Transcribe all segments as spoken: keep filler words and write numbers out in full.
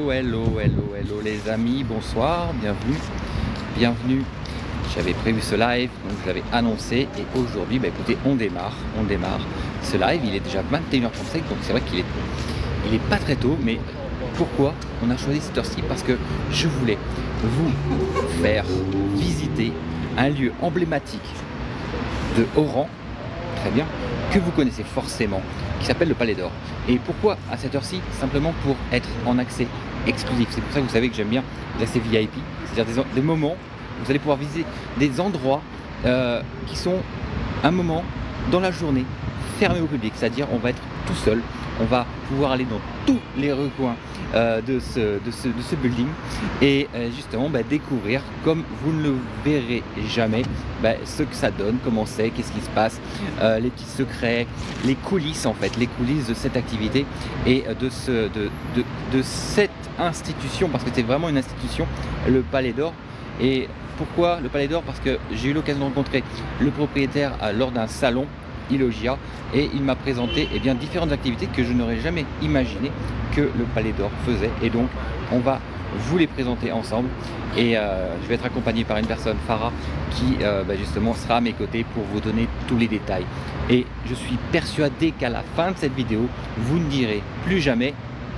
Hello, hello, hello, hello les amis, bonsoir, bienvenue, bienvenue. J'avais prévu ce live, donc je l'avais annoncé et aujourd'hui, bah écoutez, on démarre, on démarre. Ce live, il est déjà vingt et une heures trente-cinq, donc c'est vrai qu'il est, il est pas très tôt, mais pourquoi on a choisi cette heure-ci? Parce que je voulais vous faire visiter un lieu emblématique de Oran, très bien, que vous connaissez forcément, qui s'appelle le Palais d'Or. Et pourquoi à cette heure-ci? Simplement pour être en accès exclusif. C'est pour ça que vous savez que j'aime bien l'accès V I P, c'est-à-dire des, des moments où vous allez pouvoir visiter des endroits euh, qui sont un moment dans la journée fermé au public, c'est-à-dire on va être tout seul, on va pouvoir aller dans tous les recoins euh, de, ce, de, ce, de ce building et euh, justement bah, découvrir, comme vous ne le verrez jamais, bah, ce que ça donne, comment c'est, qu'est-ce qui se passe, euh, les petits secrets, les coulisses en fait, les coulisses de cette activité et de, ce, de, de, de cette institution, parce que c'est vraiment une institution, le Palais d'Or. Et pourquoi le Palais d'Or? Parce que j'ai eu l'occasion de rencontrer le propriétaire euh, lors d'un salon Ilogia et il m'a présenté eh bien, différentes activités que je n'aurais jamais imaginé que le Palais d'Or faisait, et donc on va vous les présenter ensemble et euh, je vais être accompagné par une personne, Farah, qui euh, bah, justement sera à mes côtés pour vous donner tous les détails. Et je suis persuadé qu'à la fin de cette vidéo vous ne direz plus jamais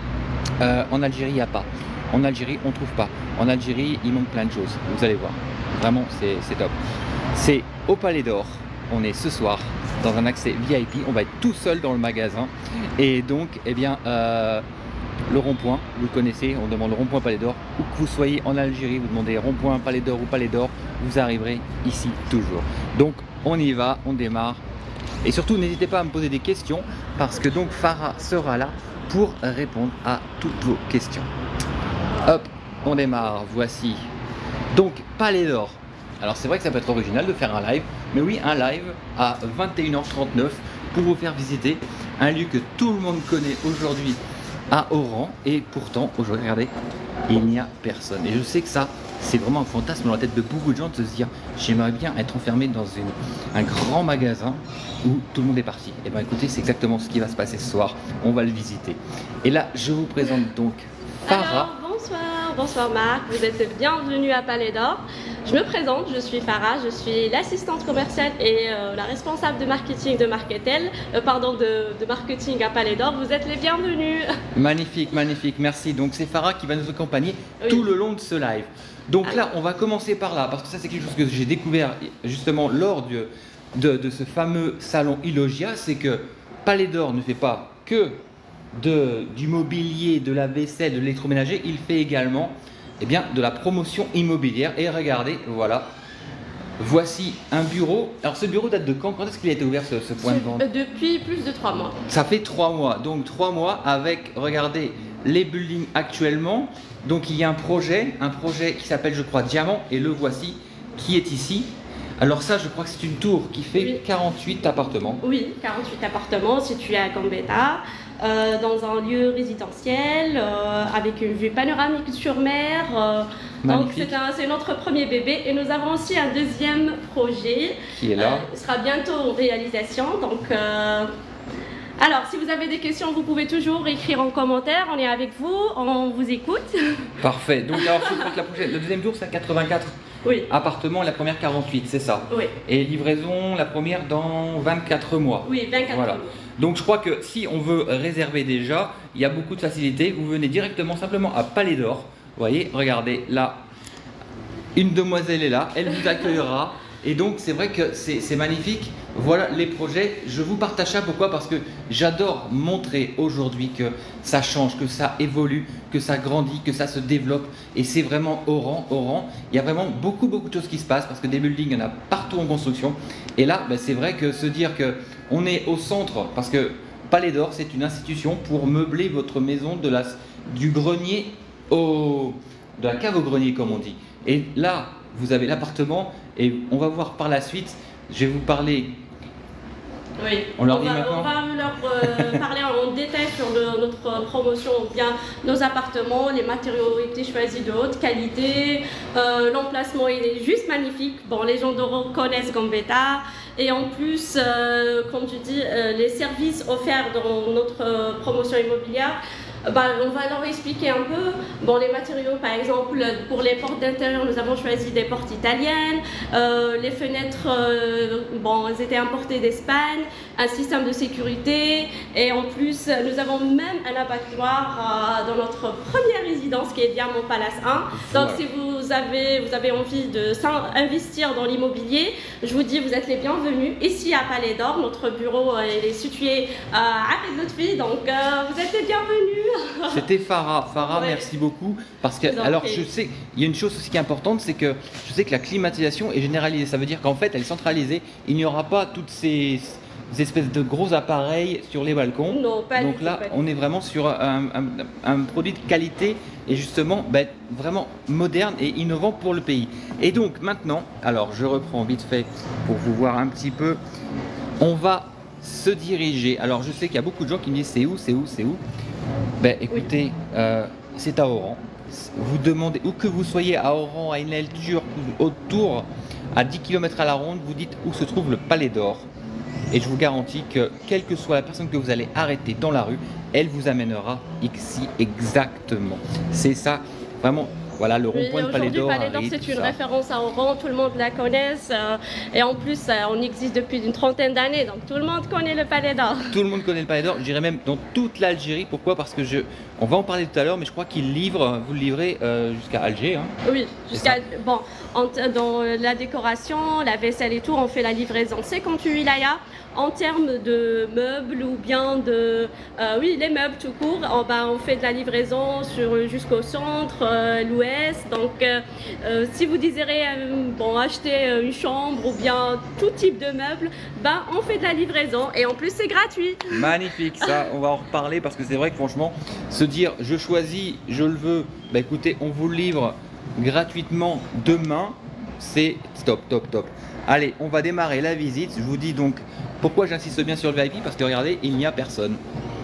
euh, en Algérie il n'y a pas, en Algérie on ne trouve pas, en Algérie il manque plein de choses. Vous allez voir, vraiment c'est top. C'est au Palais d'Or, on est ce soir dans un accès V I P, on va être tout seul dans le magasin et donc eh bien euh, le rond-point, vous le connaissez, on demande le rond-point Palais d'Or, où que vous soyez en Algérie, vous demandez rond-point Palais d'Or ou Palais d'Or, vous arriverez ici toujours. Donc on y va, on démarre et surtout n'hésitez pas à me poser des questions parce que donc Farah sera là pour répondre à toutes vos questions. Hop, on démarre, voici donc Palais d'Or. Alors c'est vrai que ça peut être original de faire un live, mais oui, un live à vingt et une heures trente-neuf pour vous faire visiter un lieu que tout le monde connaît aujourd'hui à Oran, et pourtant aujourd'hui, regardez, il n'y a personne. Et je sais que ça, c'est vraiment un fantasme dans la tête de beaucoup de gens de se dire, j'aimerais bien être enfermé dans une, un grand magasin où tout le monde est parti. Et bien écoutez, c'est exactement ce qui va se passer ce soir, on va le visiter. Et là, je vous présente donc Farah. Alors, bonsoir, bonsoir Marc, vous êtes bienvenue à Palais d'Or. Je me présente, je suis Farah, je suis l'assistante commerciale et euh, la responsable de marketing de Marketel, euh, pardon, de, de marketing à Palais d'Or. Vous êtes les bienvenus. Magnifique, magnifique, merci. Donc c'est Farah qui va nous accompagner oui. tout le long de ce live. Donc Alors. là, on va commencer par là, parce que ça c'est quelque chose que j'ai découvert justement lors de, de, de ce fameux salon Ilogia, c'est que Palais d'Or ne fait pas que de, du mobilier, de la vaisselle, de l'électroménager, il fait également eh bien, de la promotion immobilière. Et regardez, voilà, voici un bureau. Alors ce bureau date de quand? Quand est-ce qu'il a été ouvert ce, ce point de vente? Depuis plus de trois mois. Ça fait trois mois, donc trois mois avec, regardez, les buildings actuellement. Donc il y a un projet, un projet qui s'appelle je crois Diamant, et le voici qui est ici. Alors ça, je crois que c'est une tour qui fait oui. quarante-huit appartements. Oui, quarante-huit appartements situés à Gambetta. Euh, dans un lieu résidentiel euh, avec une vue panoramique sur mer. Euh, donc c'est notre premier bébé, et nous avons aussi un deuxième projet qui est là. Euh, sera bientôt en réalisation. Donc, euh... alors si vous avez des questions, vous pouvez toujours écrire en commentaire. On est avec vous, on vous écoute. Parfait. Donc alors je crois que la prochaine, le deuxième tour c'est à quatre-vingt-quatre. Oui. Appartements, la première quarante-huit, c'est ça. Oui. Et livraison, la première dans vingt-quatre mois. Oui, vingt-quatre voilà. mois. Donc je crois que si on veut réserver déjà, il y a beaucoup de facilités. Vous venez directement simplement à Palais d'Or. Vous voyez, regardez, là, une demoiselle est là, elle vous accueillera. Et donc c'est vrai que c'est magnifique. Voilà les projets, je vous partage ça. Pourquoi? Parce que j'adore montrer aujourd'hui que ça change, que ça évolue, que ça grandit, que ça se développe. Et c'est vraiment Oran, Oran. Il y a vraiment beaucoup beaucoup de choses qui se passent, parce que des buildings, il y en a partout en construction. Et là, ben, c'est vrai que se dire qu'on est au centre, parce que Palais d'Or, c'est une institution pour meubler votre maison de la, du grenier au... de la cave au grenier, comme on dit. Et là, vous avez l'appartement, et on va voir par la suite, je vais vous parler. Oui, on, leur on, dit va, maintenant on va leur euh, parler en détail sur le, notre promotion, bien nos appartements, les matériaux ont été choisis de haute qualité, euh, l'emplacement il est juste magnifique. Bon, les gens d'Oran connaissent Gambetta, et en plus, euh, comme tu dis, euh, les services offerts dans notre euh, promotion immobilière bah, on va leur expliquer un peu. Bon, les matériaux, par exemple, pour les portes d'intérieur, nous avons choisi des portes italiennes. Euh, les fenêtres, euh, bon, elles étaient importées d'Espagne. Un système de sécurité. Et en plus, nous avons même un abattoir euh, dans notre première résidence qui est Diamant Palace un. Donc, ouais. si vous avez, vous avez envie d'investir dans l'immobilier, je vous dis, vous êtes les bienvenus. Ici à Palais d'Or, notre bureau euh, il est situé euh, à Lotfi, donc euh, vous êtes les bienvenus. C'était Farah. Farah, ouais. merci beaucoup. Parce que, alors, je sais, il y a une chose aussi qui est importante, c'est que je sais que la climatisation est généralisée. Ça veut dire qu'en fait, elle est centralisée. Il n'y aura pas toutes ces, ces espèces de gros appareils sur les balcons. Non, pas donc du là, tout, on est vraiment sur un, un, un produit de qualité et justement ben, vraiment moderne et innovant pour le pays. Et donc maintenant, alors je reprends vite fait pour vous voir un petit peu. On va se diriger. Alors je sais qu'il y a beaucoup de gens qui me disent c'est où, c'est où, c'est où. Ben écoutez, oui. euh, c'est à Oran. Vous demandez, où que vous soyez à Oran, à Inel Turc, autour, à dix kilomètres à la ronde, vous dites où se trouve le Palais d'Or. Et je vous garantis que, quelle que soit la personne que vous allez arrêter dans la rue, elle vous amènera ici exactement. C'est ça, vraiment. Voilà, le rond-point oui, de Palais d'Or. Palais d'Or, c'est une ça. référence à Oran, tout le monde la connaît. Euh, et en plus, euh, on existe depuis une trentaine d'années, donc tout le monde connaît le Palais d'Or. Tout le monde connaît le Palais d'Or, je dirais même dans toute l'Algérie. Pourquoi? Parce que je, on va en parler tout à l'heure, mais je crois qu'il livre, vous le livrez euh, jusqu'à Alger. Hein. Oui, jusqu'à. Bon, en, dans la décoration, la vaisselle et tout, on fait la livraison. C'est quand tu wilaya. En termes de meubles ou bien de... Euh, oui, les meubles tout court, on, bah, on fait de la livraison jusqu'au centre, euh, l'ouest. Donc, euh, euh, si vous désirez euh, bon, acheter une chambre ou bien tout type de meubles, bah, on fait de la livraison et en plus, c'est gratuit. Magnifique, ça, on va en reparler parce que c'est vrai que franchement, se dire je choisis, je le veux, bah écoutez, on vous le livre gratuitement demain, c'est top, top, top. Allez, on va démarrer la visite. Je vous dis donc pourquoi j'insiste bien sur le V I P, parce que regardez, il n'y a personne.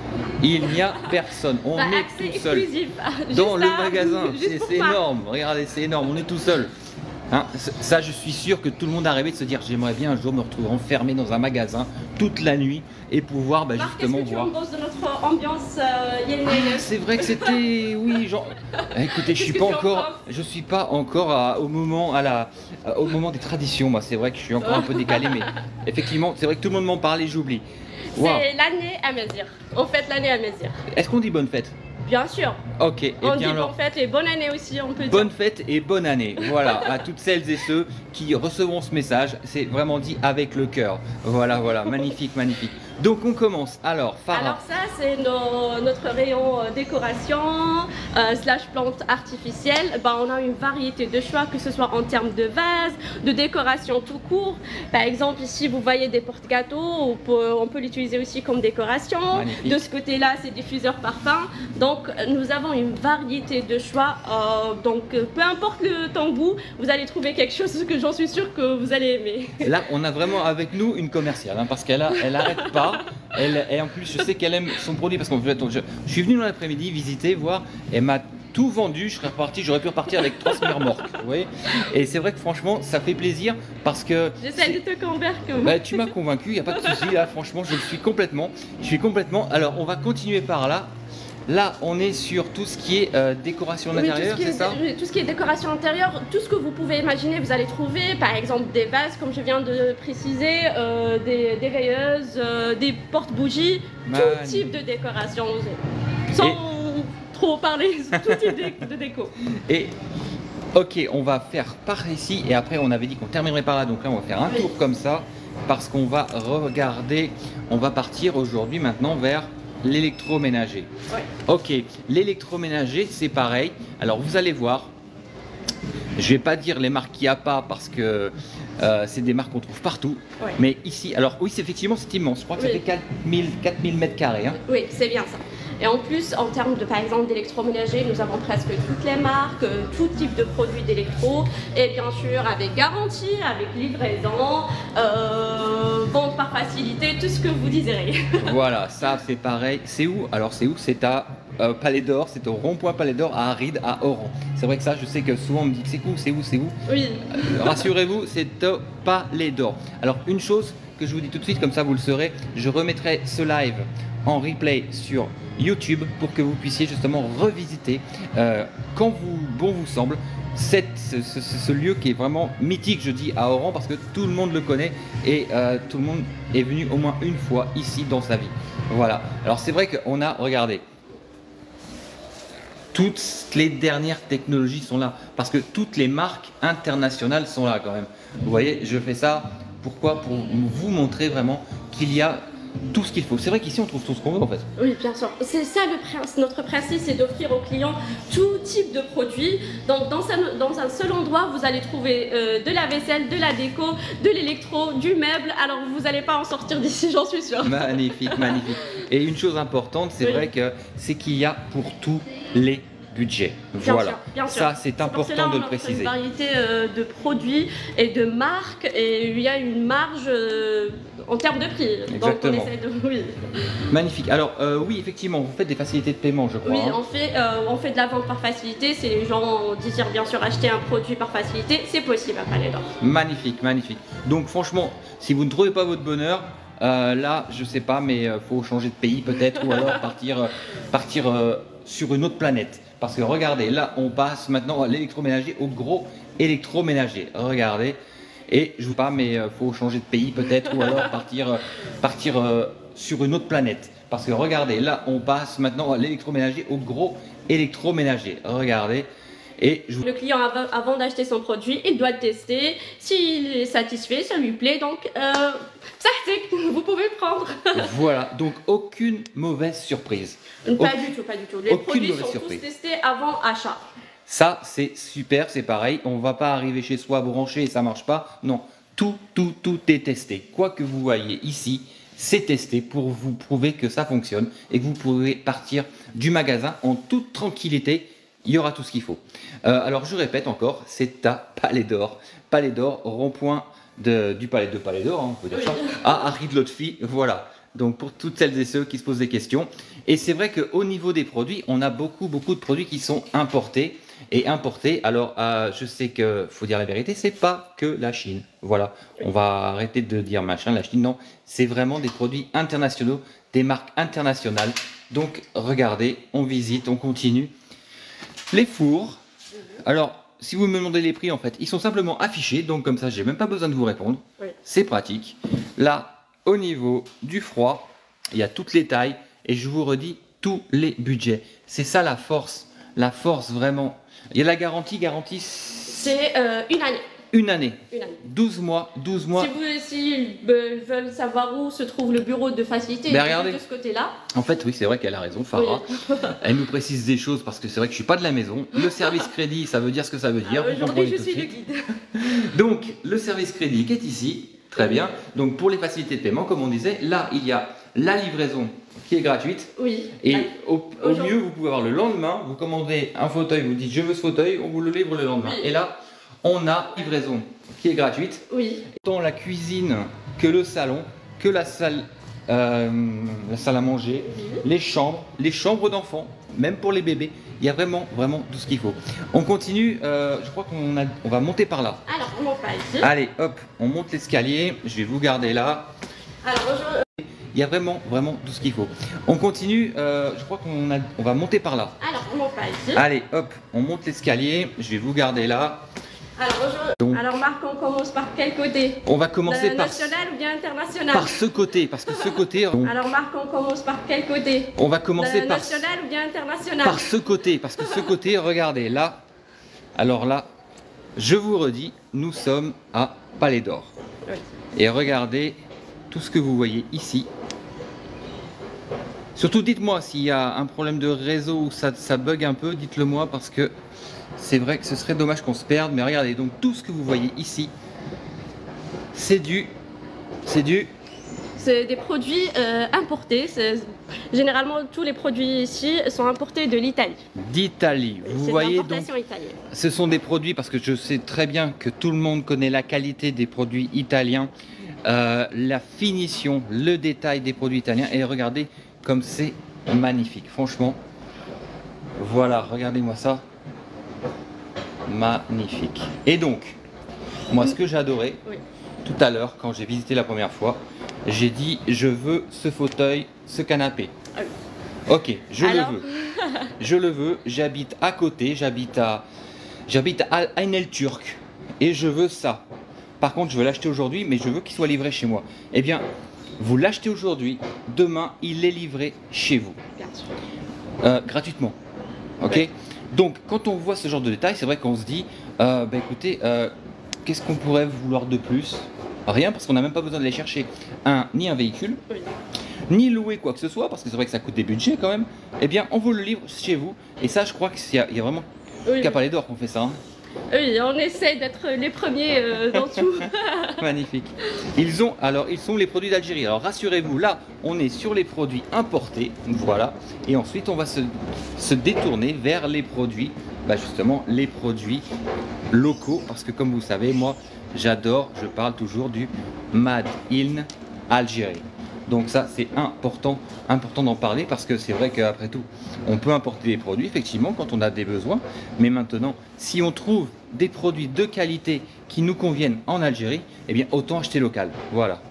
Il n'y a personne. On bah, est tout seul dans le magasin. C'est énorme. Regardez, c'est énorme. On est tout seul. Hein, ça, je suis sûr que tout le monde a rêvé de se dire j'aimerais bien un jour me retrouver enfermé dans un magasin toute la nuit et pouvoir bah, justement Marc, voir. Qu'est-ce que tu en penses de notre ambiance euh, ah, c'est vrai que c'était, oui, genre. Écoutez, je suis pas encore, je suis pas encore à, au moment à la, à, au moment des traditions. Moi, c'est vrai que je suis encore un peu décalé, mais effectivement, c'est vrai que tout le monde m'en parle et j'oublie. Wow. C'est l'année à Mézir. On fête l'année à Mézir. Est-ce qu'on dit bonne fête? Bien sûr. Ok. Et on bien dit alors, bonne fête et bonne année aussi, on peut dire. Bonne fête et bonne année. Voilà, à toutes celles et ceux qui recevront ce message. C'est vraiment dit avec le cœur. Voilà, voilà, magnifique, magnifique. Donc on commence. Alors, Farah. Alors ça, c'est no, notre rayon euh, décoration euh, slash plantes artificielles. Ben, on a une variété de choix, que ce soit en termes de vases, de décoration tout court. Par exemple, ici, vous voyez des porte-gâteaux. On peut, on peut l'utiliser aussi comme décoration. Magnifique. De ce côté-là, c'est diffuseur parfum. Donc, nous avons une variété de choix. Euh, donc, peu importe le temps goût, vous allez trouver quelque chose que j'en suis sûre que vous allez aimer. Là, on a vraiment avec nous une commerciale, hein, parce qu'elle elle n'arrête pas. Elle, et en plus, je sais qu'elle aime son produit parce que je, je suis venu dans l'après-midi visiter, voir, elle m'a tout vendu. Je serais reparti, j'aurais pu repartir avec trois semi-remorques. Vous voyez. Et c'est vrai que franchement, ça fait plaisir parce que. J'essaie de te convaincre. Bah, tu m'as convaincu, il n'y a pas de souci. Là, franchement, je le suis complètement. Je suis complètement. Alors, on va continuer par là. Là, on est sur tout ce qui est euh, décoration d'intérieur, oui, c'est ça? Tout ce qui est décoration intérieure, tout ce que vous pouvez imaginer, vous allez trouver, par exemple, des vases, comme je viens de préciser, euh, des, des veilleuses, euh, des porte-bougies, tout type de décoration, sans Et... trop parler, tout type de déco. Et ok, on va faire par ici, et après on avait dit qu'on terminerait par là, donc là on va faire un oui. tour comme ça, parce qu'on va regarder, on va partir aujourd'hui maintenant vers l'électroménager. Ouais. Ok, l'électroménager c'est pareil. Alors vous allez voir, je vais pas dire les marques qu'il n'y a pas parce que euh, c'est des marques qu'on trouve partout. Ouais. Mais ici, alors oui, c'est effectivement c'est immense. Je crois que oui. ça fait quatre mille mètres carrés. Hein. Oui, c'est bien ça. Et en plus, en termes de, par exemple, d'électroménager, nous avons presque toutes les marques, tout type de produits d'électro, et bien sûr avec garantie, avec livraison, euh, vente par facilité, tout ce que vous désirez. Voilà, ça c'est pareil. C'est où? Alors c'est où? C'est à euh, Palais d'Or, c'est au rond-point Palais d'Or à Aride, à Oran. C'est vrai que ça, je sais que souvent on me dit c'est où, c'est où, c'est où. Oui. Euh, Rassurez-vous, c'est au Palais d'Or. Alors une chose que je vous dis tout de suite, comme ça vous le saurez, je remettrai ce live en replay sur YouTube pour que vous puissiez justement revisiter euh, quand vous, bon vous semble cette, ce, ce, ce lieu qui est vraiment mythique, je dis à Oran parce que tout le monde le connaît et euh, tout le monde est venu au moins une fois ici dans sa vie. Voilà, alors c'est vrai qu'on a, regardé toutes les dernières technologies sont là parce que toutes les marques internationales sont là quand même. Vous voyez, je fais ça pourquoi? Pour vous montrer vraiment qu'il y a tout ce qu'il faut. C'est vrai qu'ici on trouve tout ce qu'on veut en fait. Oui, bien sûr. C'est ça le principe. Notre principe, c'est d'offrir aux clients tout type de produits. Donc dans un, dans un seul endroit, vous allez trouver euh, de la vaisselle, de la déco, de l'électro, du meuble. Alors vous n'allez pas en sortir d'ici, j'en suis sûre. Magnifique, magnifique. Et une chose importante, c'est oui. vrai que c'est qu'il y a pour tous les budget. Bien voilà, sûr, bien sûr. Ça c'est important de le préciser. Il y a une variété euh, de produits et de marques et il y a une marge euh, en termes de prix. Exactement. Donc on essaie de... oui. Magnifique. Alors euh, oui, effectivement, vous faites des facilités de paiement, je crois. Oui, hein. on, fait, euh, on fait de la vente par facilité. Si les gens désirent bien sûr acheter un produit par facilité, c'est possible à Palais d'Or. Magnifique, magnifique. Donc franchement, si vous ne trouvez pas votre bonheur, euh, là, je sais pas, mais il euh, faut changer de pays peut-être ou alors partir, euh, partir euh, sur une autre planète. Parce que regardez, là on passe maintenant à l'électroménager, au gros électroménager. Regardez, et je vous pas, mais il euh, faut changer de pays peut-être ou alors partir, euh, partir euh, sur une autre planète. Parce que regardez, là on passe maintenant à l'électroménager, au gros électroménager. Regardez. Et je... Le client, avant, avant d'acheter son produit, il doit le tester. S'il est satisfait, ça lui plaît, donc euh, ça vous pouvez le prendre. Voilà, donc aucune mauvaise surprise. Pas Auc... du tout, pas du tout. Les aucune produits sont surprise. tous testés avant achat. Ça, c'est super, c'est pareil. On ne va pas arriver chez soi, brancher et ça ne marche pas. Non, tout, tout, tout est testé. Quoi que vous voyez ici, c'est testé pour vous prouver que ça fonctionne et que vous pouvez partir du magasin en toute tranquillité. Il y aura tout ce qu'il faut. Euh, alors je répète encore, c'est à Palais d'Or. Palais d'Or, rond-point du Palais de Palais d'Or, hein, on peut dire ça, à Harry de Lotfi. Voilà. Donc pour toutes celles et ceux qui se posent des questions. Et c'est vrai qu'au niveau des produits, on a beaucoup, beaucoup de produits qui sont importés. Et importés, alors euh, je sais qu'il faut dire la vérité, c'est pas que la Chine. Voilà. On va arrêter de dire machin, la Chine. Non, c'est vraiment des produits internationaux, des marques internationales. Donc regardez, on visite, on continue. Les fours, alors si vous me demandez les prix en fait, ils sont simplement affichés, donc comme ça j'ai même pas besoin de vous répondre, oui. C'est pratique. Là, au niveau du froid, il y a toutes les tailles et je vous redis tous les budgets. C'est ça la force, la force vraiment. Il y a la garantie, garantie c'est euh, une année. Une année. Une année. douze mois, douze mois. Si vous si, euh, veulent savoir où se trouve le bureau de facilité, ben, regardez. De ce côté-là. En fait, oui, c'est vrai qu'elle a raison, Farah. Oui. Elle nous précise des choses parce que c'est vrai que je suis pas de la maison. Le service crédit, ça veut dire ce que ça veut dire. Ah, aujourd'hui, je suis le guide. Donc, le service crédit qui est ici, très bien. Donc, pour les facilités de paiement, comme on disait, là, il y a la livraison qui est gratuite. Oui. Et au, au mieux, vous pouvez avoir le lendemain, vous commandez un fauteuil, vous dites je veux ce fauteuil, on vous le livre le lendemain. Oui. Et là, on a livraison qui est gratuite. Oui. Tant la cuisine que le salon, que la salle, euh, la salle à manger, oui. Les chambres, les chambres d'enfants, même pour les bébés. Il y a vraiment, vraiment tout ce qu'il faut. On continue, euh, je crois qu'on a, on va monter par là. Alors, on monte par ici. Allez, hop, on monte l'escalier. Je vais vous garder là. Alors, bonjour. Il y a vraiment, vraiment tout ce qu'il faut. On continue, euh, je crois qu'on a, on va monter par là. Alors, on monte par ici. Allez, hop, on monte l'escalier. Je vais vous garder là. Alors, bonjour. Donc, alors Marc, on commence par quel côté? On va commencer par... National ou bien international? Par ce côté, parce que ce côté... On... Alors Marc, on commence par quel côté? On va commencer par... National ou bien international? Par ce côté, parce que ce côté, regardez, là... Alors là, je vous redis, nous sommes à Palais d'Or. Oui. Et regardez tout ce que vous voyez ici. Surtout, dites-moi s'il y a un problème de réseau ou ça, ça bug un peu, dites-le moi, parce que... C'est vrai que ce serait dommage qu'on se perde, mais regardez, donc tout ce que vous voyez ici, c'est du... C'est du... C'est des produits euh, importés. Généralement, tous les produits ici sont importés de l'Italie. D'Italie. Vous voyez donc, italienne. Ce sont des produits, parce que je sais très bien que tout le monde connaît la qualité des produits italiens, euh, la finition, le détail des produits italiens. Et regardez comme c'est magnifique, franchement. Voilà, regardez-moi ça. Magnifique. Et donc, moi ce que j'ai adoré, oui. Tout à l'heure quand j'ai visité la première fois, j'ai dit je veux ce fauteuil, ce canapé. Ah oui. Ok, je Alors... le veux. Je le veux, j'habite à côté, j'habite à j'habite à Aynel Turc et je veux ça. Par contre, je veux l'acheter aujourd'hui, mais je veux qu'il soit livré chez moi. Eh bien, vous l'achetez aujourd'hui, demain, il est livré chez vous. Bien sûr. Euh, gratuitement. Ok. Oui. Donc, quand on voit ce genre de détails, c'est vrai qu'on se dit, euh, bah, écoutez, euh, qu'est-ce qu'on pourrait vouloir de plus? Rien, parce qu'on n'a même pas besoin d'aller chercher un, ni un véhicule, Oui. ni louer quoi que ce soit, parce que c'est vrai que ça coûte des budgets quand même. Eh bien, on vous le livre chez vous. Et ça, je crois qu'il y a, il y a vraiment Oui. qu'à Palais d'Or qu'on fait ça. Hein. Oui, on essaie d'être les premiers euh, dans tout. Magnifique. Ils ont, alors, ils sont les produits d'Algérie. Alors, rassurez-vous, là, on est sur les produits importés, voilà. Et ensuite, on va se, se détourner vers les produits, bah, justement, les produits locaux, parce que comme vous savez, moi, j'adore, je parle toujours du Made in Algérie. Donc ça, c'est important, important d'en parler parce que c'est vrai qu'après tout, on peut importer des produits, effectivement, quand on a des besoins. Mais maintenant, si on trouve des produits de qualité qui nous conviennent en Algérie, eh bien, autant acheter local. Voilà.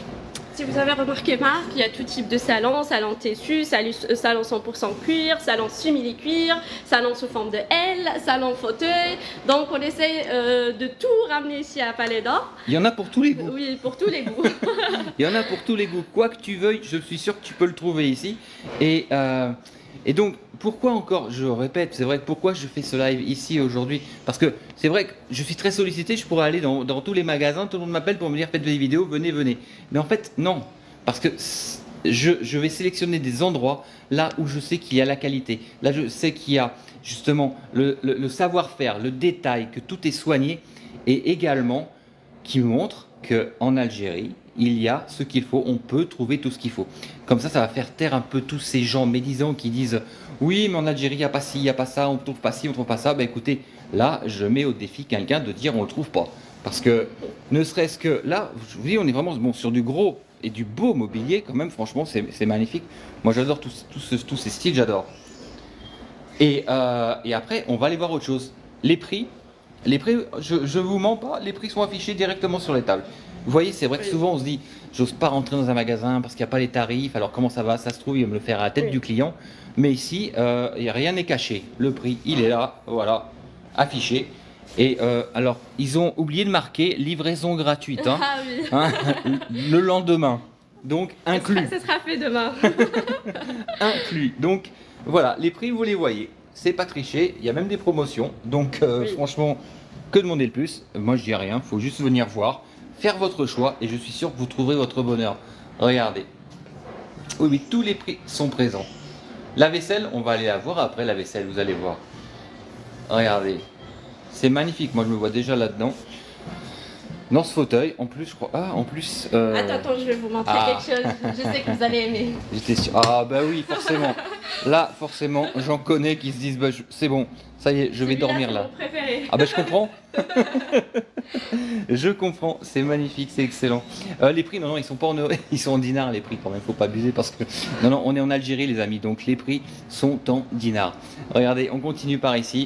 Si vous avez remarqué, Marc, il y a tout type de salon, salon tissu, salon cent pour cent cuir, salon simili-cuir, salon sous forme de L, salon fauteuil. Donc on essaie euh, de tout ramener ici à Palais d'Or. Il y en a pour tous les goûts. Oui, pour tous les goûts. Il y en a pour tous les goûts. Quoi que tu veuilles, je suis sûr que tu peux le trouver ici. Et, euh, et donc, pourquoi encore, je répète, c'est vrai que pourquoi je fais ce live ici aujourd'hui? Parce que c'est vrai que je suis très sollicité, je pourrais aller dans, dans tous les magasins, tout le monde m'appelle pour me dire faites des vidéos, venez, venez. Mais en fait, non. Parce que je, je vais sélectionner des endroits là où je sais qu'il y a la qualité. Là, je sais qu'il y a justement le, le, le savoir-faire, le détail, que tout est soigné. Et également, qui montre qu'en Algérie, il y a ce qu'il faut, on peut trouver tout ce qu'il faut. Comme ça, ça va faire taire un peu tous ces gens médisants qui disent « Oui, mais en Algérie, il n'y a pas ci, il n'y a pas ça, on ne trouve pas ci, on ne trouve pas ça. » Ben écoutez, là, je mets au défi quelqu'un de dire « On ne le trouve pas. » Parce que, ne serait-ce que là, je vous dis, on est vraiment bon, sur du gros et du beau mobilier, quand même, franchement, c'est magnifique. Moi, j'adore tous, tous, tous ces styles, j'adore. Et, euh, et après, on va aller voir autre chose. Les prix, les prix, je ne vous mens pas, les prix sont affichés directement sur les tables. Vous voyez, c'est vrai que souvent on se dit, j'ose pas rentrer dans un magasin parce qu'il n'y a pas les tarifs, alors comment ça va? Ça se trouve, il va me le faire à la tête Oui. du client. Mais ici, euh, rien n'est caché. Le prix, il est là, voilà, affiché. Et euh, alors, ils ont oublié de marquer livraison gratuite, hein, Ah oui. hein, le lendemain. Donc, inclus. Ça sera fait demain. Inclus. Donc, voilà, les prix, vous les voyez. C'est pas triché, il y a même des promotions. Donc, euh, Oui. franchement, que demander le plus? Moi, je dis rien, il faut juste venir voir. Faire votre choix et je suis sûr que vous trouverez votre bonheur. Regardez. Oui, oui, tous les prix sont présents. La vaisselle, on va aller la voir après la vaisselle, vous allez voir. Regardez. C'est magnifique, moi je me vois déjà là-dedans. Dans ce fauteuil, en plus, je crois. Ah, en plus. Euh... Attends, attends, je vais vous montrer Ah. quelque chose. Je sais que vous allez aimer. J'étais sûr. Ah, bah oui, forcément. Là, forcément, j'en connais qui se disent bah, je- c'est bon, ça y est, je vais dormir là. C'est mon préféré. Ah bah je comprends. Je comprends, c'est magnifique, c'est excellent. Euh, les prix, non, non, ils sont pas en euros, ils sont en dinars les prix quand même, faut pas abuser parce que... Non, non, on est en Algérie les amis, donc les prix sont en dinars. Regardez, on continue par ici.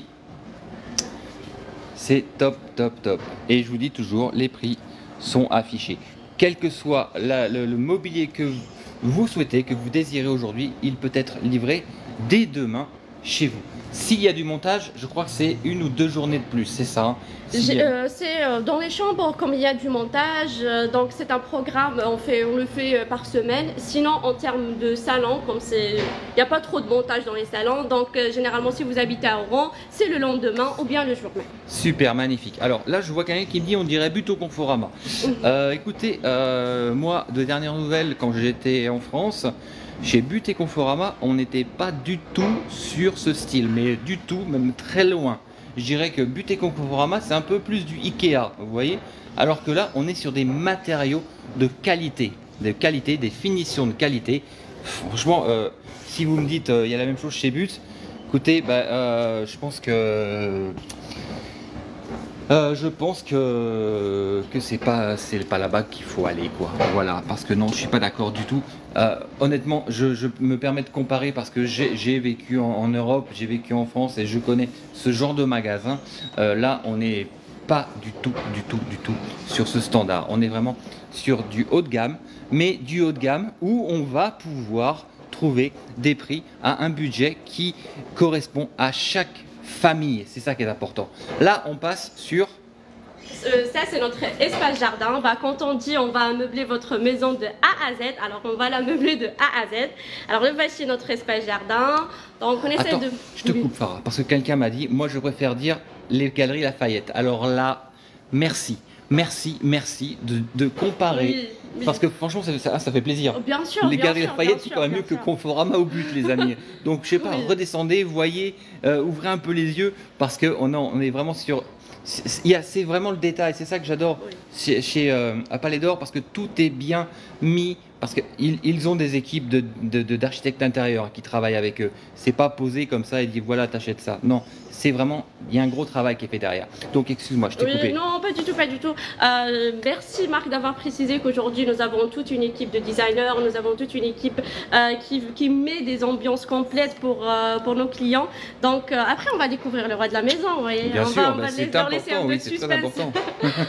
C'est top, top, top. Et je vous dis toujours, les prix sont affichés. Quel que soit la- le, le mobilier que vous souhaitez, que vous désirez aujourd'hui, il peut être livré dès demain chez vous. S'il y a du montage, je crois que c'est une ou deux journées de plus, c'est ça hein. S'il y a- Euh, c'est euh, dans les chambres, comme il y a du montage, euh, donc c'est un programme, on, fait, on le fait euh, par semaine. Sinon, en termes de salon, comme c'est, il n'y a pas trop de montage dans les salons, donc euh, généralement, si vous habitez à Oran, c'est le lendemain ou bien le jour même. Super, magnifique. Alors là, je vois quelqu'un qui me dit on dirait Buto Conforama. Euh, écoutez, euh, moi, de dernières nouvelles, quand j'étais en France, chez But et Conforama, on n'était pas du tout sur ce style, mais du tout, même très loin. Je dirais que But et Conforama, c'est un peu plus du Ikea, vous voyez, alors que là, on est sur des matériaux de qualité, de qualité, des finitions de qualité. Franchement, euh, si vous me dites, euh, il y a la même chose chez But, écoutez, bah, euh, je pense que... Euh, je pense que que c'est pas c'est pas là-bas qu'il faut aller quoi. Voilà, parce que non, je suis pas d'accord du tout. Euh, honnêtement, je, je me permets de comparer parce que j'ai vécu en, en Europe, j'ai vécu en France et je connais ce genre de magasin. Euh, là, on n'est pas du tout, du tout, du tout sur ce standard. On est vraiment sur du haut de gamme, mais du haut de gamme où on va pouvoir trouver des prix à un budget qui correspond à chaque famille. C'est ça qui est important. Là, on passe sur... Euh, ça c'est notre espace jardin. Bah, quand on dit on va meubler votre maison de A à Z, alors on va la meubler de A à Z. Alors le voici notre espace jardin. Donc on essaie Attends, de... je te coupe Farah, parce que quelqu'un m'a dit, moi je préfère dire les Galeries Lafayette. Alors là, merci, merci, merci de, de comparer. Oui, oui. Parce que franchement, ça, ça, ça fait plaisir. Bien sûr, les bien Galeries sûr, Lafayette, bien c'est sûr, quand même bien mieux que sûr. Conforama au but, les amis. Donc je sais pas, Oui. redescendez, voyez, euh, ouvrez un peu les yeux, parce que on, on est vraiment sur... C'est vraiment le détail, c'est ça que j'adore Oui. chez, chez euh, à Palais d'Or, parce que tout est bien mis, parce qu'ils ils ont des équipes d'architectes de, de, d'architectes d'intérieur qui travaillent avec eux. C'est pas posé comme ça et dit voilà, t'achètes ça. Non, c'est vraiment, il y a un gros travail qui est fait derrière. Donc excuse-moi, je t'ai Oui, coupé. non, pas du tout, pas du tout. Euh, merci Marc d'avoir précisé qu'aujourd'hui nous avons toute une équipe de designers, nous avons toute une équipe euh, qui, qui met des ambiances complètes pour, euh, pour nos clients. Donc euh, après on va découvrir le roi de la maison, vous voyez. Bien on sûr, va, on bah, va c'est leur laisser un important, peu oui, de c'est très suspense. important.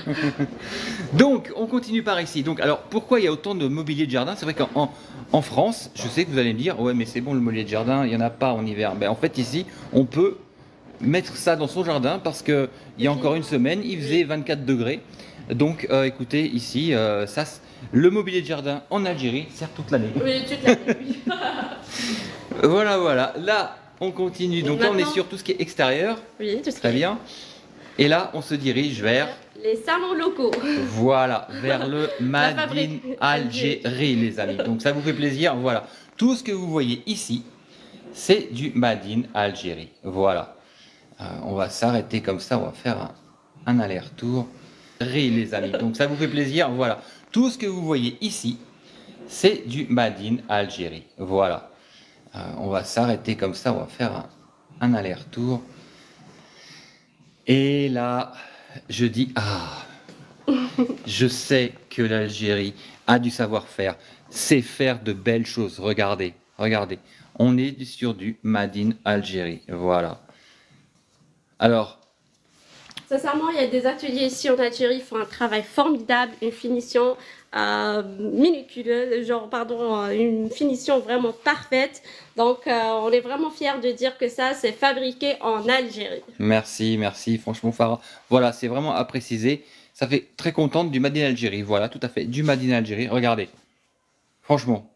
Donc, on continue par ici. Donc, alors, pourquoi il y a autant de mobilier de jardin? C'est vrai qu'en en, en France, je sais que vous allez me dire, ouais, mais c'est bon, le mobilier de jardin, il n'y en a pas en hiver. Ben, en fait, ici, on peut mettre ça dans son jardin parce que il y a encore une semaine, il faisait vingt-quatre degrés. Donc, euh, écoutez, ici, euh, ça, le mobilier de jardin en Algérie sert toute l'année. Oui, toute l'année, oui. Voilà, voilà. Là, on continue. Donc là, on est Maintenant- sur tout ce qui est extérieur. Oui, tout ce Très qui est- bien. Et là, on se dirige vers... Les salons locaux. Voilà, vers le Made in fabrique. Algérie, les amis. Donc ça vous fait plaisir. Voilà, tout ce que vous voyez ici, c'est du Made in Algérie. Voilà. Euh, on va s'arrêter comme ça, on va faire un, un aller-retour. Les amis. Donc ça vous fait plaisir. Voilà, tout ce que vous voyez ici, c'est du Made in Algérie. Voilà. Euh, on va s'arrêter comme ça, on va faire un, un aller-retour. Et là, je dis, ah, je sais que l'Algérie a du savoir-faire, sait faire de belles choses. Regardez, regardez, on est sur du Made in Algérie, voilà. Alors, Sincèrement, il y a des ateliers ici en Algérie, ils font un travail formidable, une finition euh, minutileuse, genre, pardon, euh, une finition vraiment parfaite. Donc, euh, on est vraiment fiers de dire que ça, c'est fabriqué en Algérie. merci, merci, franchement, Farah. Voilà, c'est vraiment à préciser. Ça fait très contente du Made in Algérie, voilà, tout à fait, du Made in Algérie. Regardez, franchement,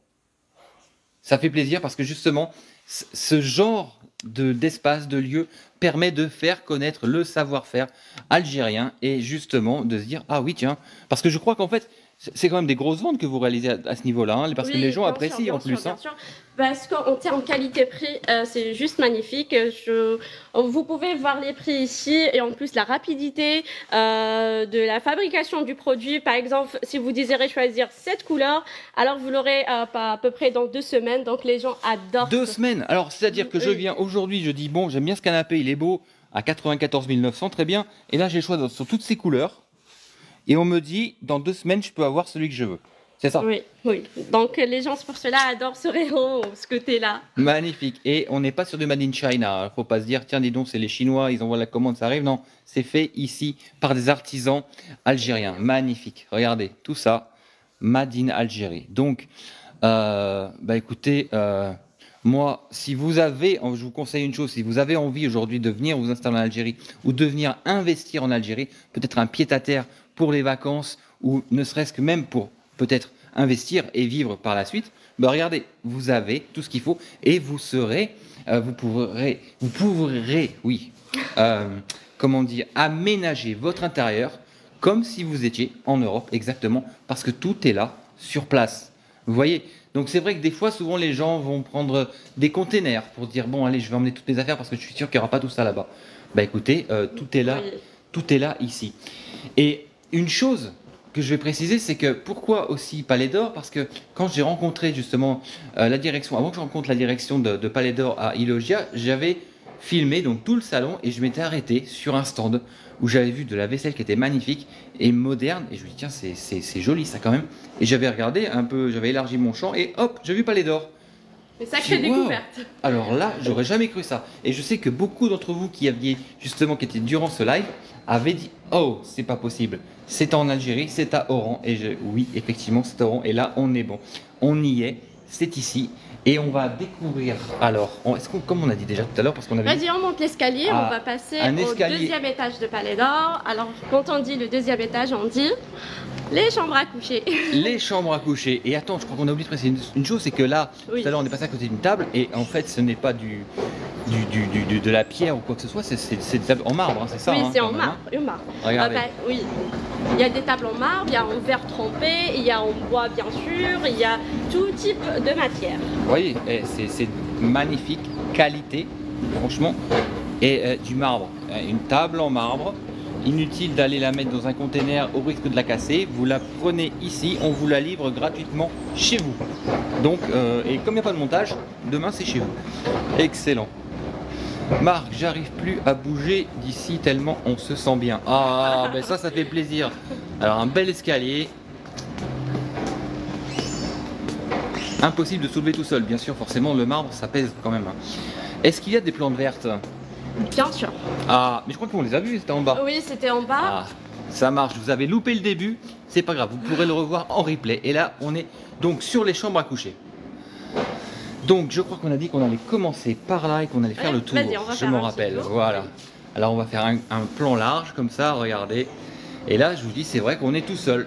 ça fait plaisir parce que justement, ce genre de d'espace, de lieu, permet de faire connaître le savoir-faire algérien et justement de se dire, ah oui, tiens, parce que je crois qu'en fait, c'est quand même des grosses ventes que vous réalisez à, à ce niveau-là, hein, parce Oui, que les gens bien apprécient sûr, bien en plus. sûr, hein. bien sûr. Parce qu'en termes qualité-prix, euh, c'est juste magnifique. Je, vous pouvez voir les prix ici et en plus la rapidité euh, de la fabrication du produit. Par exemple, si vous désirez choisir cette couleur, alors vous l'aurez euh, à peu près dans deux semaines. Donc les gens adorent. Deux ça. semaines. Alors, c'est-à-dire que je Oui. viens aujourd'hui, je dis, bon, j'aime bien ce canapé, il est beau, à quatre-vingt-quatorze mille neuf cents, très bien. Et là, j'ai le choix de- sur toutes ces couleurs. Et on me dit, dans deux semaines, je peux avoir celui que je veux. C'est ça. Oui, oui. Donc les gens, pour cela, adorent ce rayon, ce côté-là. Magnifique. Et on n'est pas sur du Made in China. Il ne faut pas se dire, tiens, dis donc, c'est les Chinois, ils envoient la commande, ça arrive. Non, c'est fait ici par des artisans algériens. Magnifique. Regardez, tout ça, Made in Algérie. Donc, euh, bah écoutez, euh, moi, si vous avez, je vous conseille une chose, si vous avez envie aujourd'hui de venir vous installer en Algérie ou de venir investir en Algérie, peut-être un pied-à-terre pour les vacances ou ne serait-ce que même pour peut-être investir et vivre par la suite, bah regardez, vous avez tout ce qu'il faut et vous serez, euh, vous pourrez, vous pourrez, oui, euh, comment dire, aménager votre intérieur comme si vous étiez en Europe, exactement, parce que tout est là, sur place. Vous voyez? Donc c'est vrai que des fois, souvent les gens vont prendre des containers pour se dire, bon allez, je vais emmener toutes mes affaires parce que je suis sûr qu'il n'y aura pas tout ça là-bas. Bah écoutez, euh, tout est là, Oui. tout est là ici. Et une chose que je vais préciser, c'est que pourquoi aussi Palais d'Or? Parce que quand j'ai rencontré justement euh, la direction, avant que je rencontre la direction de, de Palais d'Or à Ilogia, j'avais filmé donc tout le salon et je m'étais arrêté sur un stand où j'avais vu de la vaisselle qui était magnifique et moderne et je me dis tiens c'est, c'est, c'est joli ça quand même et j'avais regardé un peu, j'avais élargi mon champ et hop j'ai vu Palais d'Or. Une sacrée Wow. découverte. Alors là, j'aurais jamais cru ça. Et je sais que beaucoup d'entre vous qui aviez justement, qui étaient durant ce live, avaient dit oh, c'est pas possible. C'est en Algérie, c'est à Oran. Et je, oui, effectivement, c'est à Oran. Et là, on est bon. On y est. c'est ici. Et on va découvrir, alors, est-ce qu'on, comme on a dit déjà tout à l'heure, parce qu'on avait... Vas-y, on monte l'escalier, Ah, on va passer un au escalier. deuxième étage de Palais d'Or. Alors, quand on dit le deuxième étage, on dit les chambres à coucher. Les chambres à coucher. Et attends, je crois qu'on a oublié de préciser une, une chose, c'est que là, Oui. tout à l'heure, on est passé à côté d'une table, et en fait, ce n'est pas du, du, du, du- du- de la pierre ou quoi que ce soit, c'est c'est- c'est des tables en marbre, hein, c'est ça Oui, hein, c'est quand en même, hein. marbre, en marbre. Regardez. Ah bah, oui. Il y a des tables en marbre, il y a en verre trempé, il y a en bois bien sûr, il y a tout type de matière. Vous voyez, eh, c'est c'est magnifique, qualité, franchement, et euh, du marbre. Euh, Une table en marbre, inutile d'aller la mettre dans un container au risque de la casser. Vous la prenez ici, on vous la livre gratuitement chez vous. Donc, euh, et comme il n'y a pas de montage, demain c'est chez vous. Excellent. Marc, j'arrive plus à bouger d'ici tellement on se sent bien. Ah, ben ça, ça fait plaisir. Alors, un bel escalier. Impossible de soulever tout seul, bien sûr, forcément, le marbre, ça pèse quand même. Est-ce qu'il y a des plantes vertes? Bien sûr. Ah, mais je crois qu'on les a vues, c'était en bas. Oui, c'était en bas. Ah, ça marche, vous avez loupé le début, c'est pas grave, vous pourrez le revoir en replay. Et là, on est donc sur les chambres à coucher. Donc, je crois qu'on a dit qu'on allait commencer par là et qu'on allait faire Ouais, le tour. vas-y, on va Je faire m'en un petit rappelle, tour. voilà. Alors, on va faire un, un plan large comme ça, regardez. Et là, je vous dis, c'est vrai qu'on est tout seul.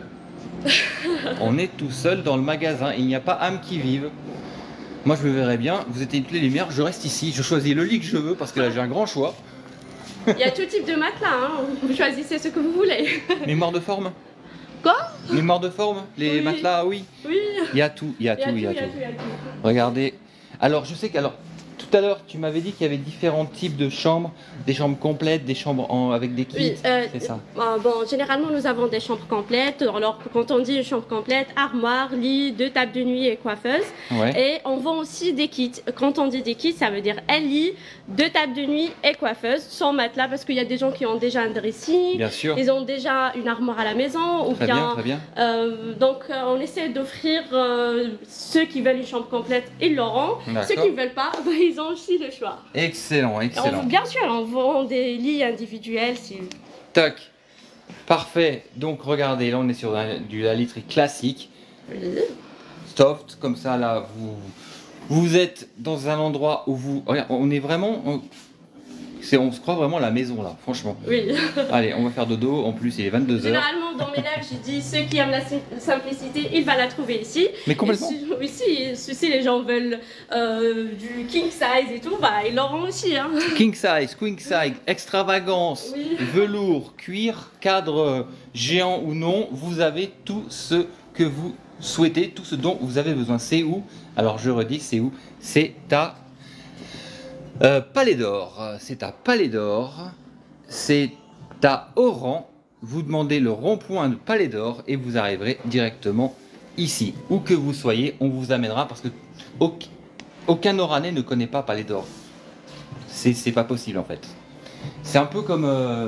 On est tout seul dans le magasin, il n'y a pas âme qui vive. Moi, je me verrais bien, vous éteignez toutes les lumières, je reste ici, je choisis le lit que je veux parce que là, j'ai un grand choix. Il y a tout type de matelas, hein. Vous choisissez ce que vous voulez. Mémoire de forme? Quoi? Mémoire de forme? Les Oui. matelas, oui. Oui. Il y a tout, il y a Il y a tout, tout, il y a il y a tout. tout, il y a tout. Regardez. Alors, je sais que, alors, tout à l'heure, tu m'avais dit qu'il y avait différents types de chambres, des chambres complètes, des chambres en- avec des kits, Oui, euh, c'est ça. euh, bon, généralement, nous avons des chambres complètes. Alors, quand on dit une chambre complète, armoire, lit, deux tables de nuit et coiffeuse. Ouais. Et on vend aussi des kits. Quand on dit des kits, ça veut dire un lit, deux tables de nuit et coiffeuse, sans matelas, parce qu'il y a des gens qui ont déjà un dressing, Bien sûr. ils ont déjà une armoire à la maison, ou Très bien. bien, très bien. euh, donc, euh, on essaie d'offrir euh, ceux qui veulent une chambre complète, ils l'auront. Ceux D'accord. qui ne veulent pas, bah, ils ont aussi le choix. Excellent, Et excellent. on- bien sûr, on vend des lits individuels. Si... Tac. Parfait. Donc, regardez, là, on est sur un- du la literie classique. Soft, comme ça, là, vous, vous êtes dans un endroit où vous... Regarde, on est vraiment... On, c'est, on se croit vraiment à la maison, là, franchement. Oui. Allez, on va faire dodo. En plus, il est vingt-deux heures. Généralement, dans mes lives, je dis ceux qui aiment la sim- simplicité, ils vont la trouver ici. Mais complètement. Et si, oui, si, si- si les gens veulent euh, du king size et tout, bah, ils l'auront aussi. Hein. King size, queen size, extravagance, Oui. velours, cuir, cadre euh, géant ou non, vous avez tout ce que vous souhaitez, tout ce dont vous avez besoin. C'est où? Alors je redis, c'est où? C'est à euh, Palais d'Or. C'est à Palais d'Or. C'est à Oran. Vous demandez le rond-point de Palais d'Or et vous arriverez directement ici. Où que vous soyez, on vous amènera parce que aucun, aucun Oranais ne connaît pas Palais d'Or. C'est c'est pas possible en fait. C'est un peu comme. Euh,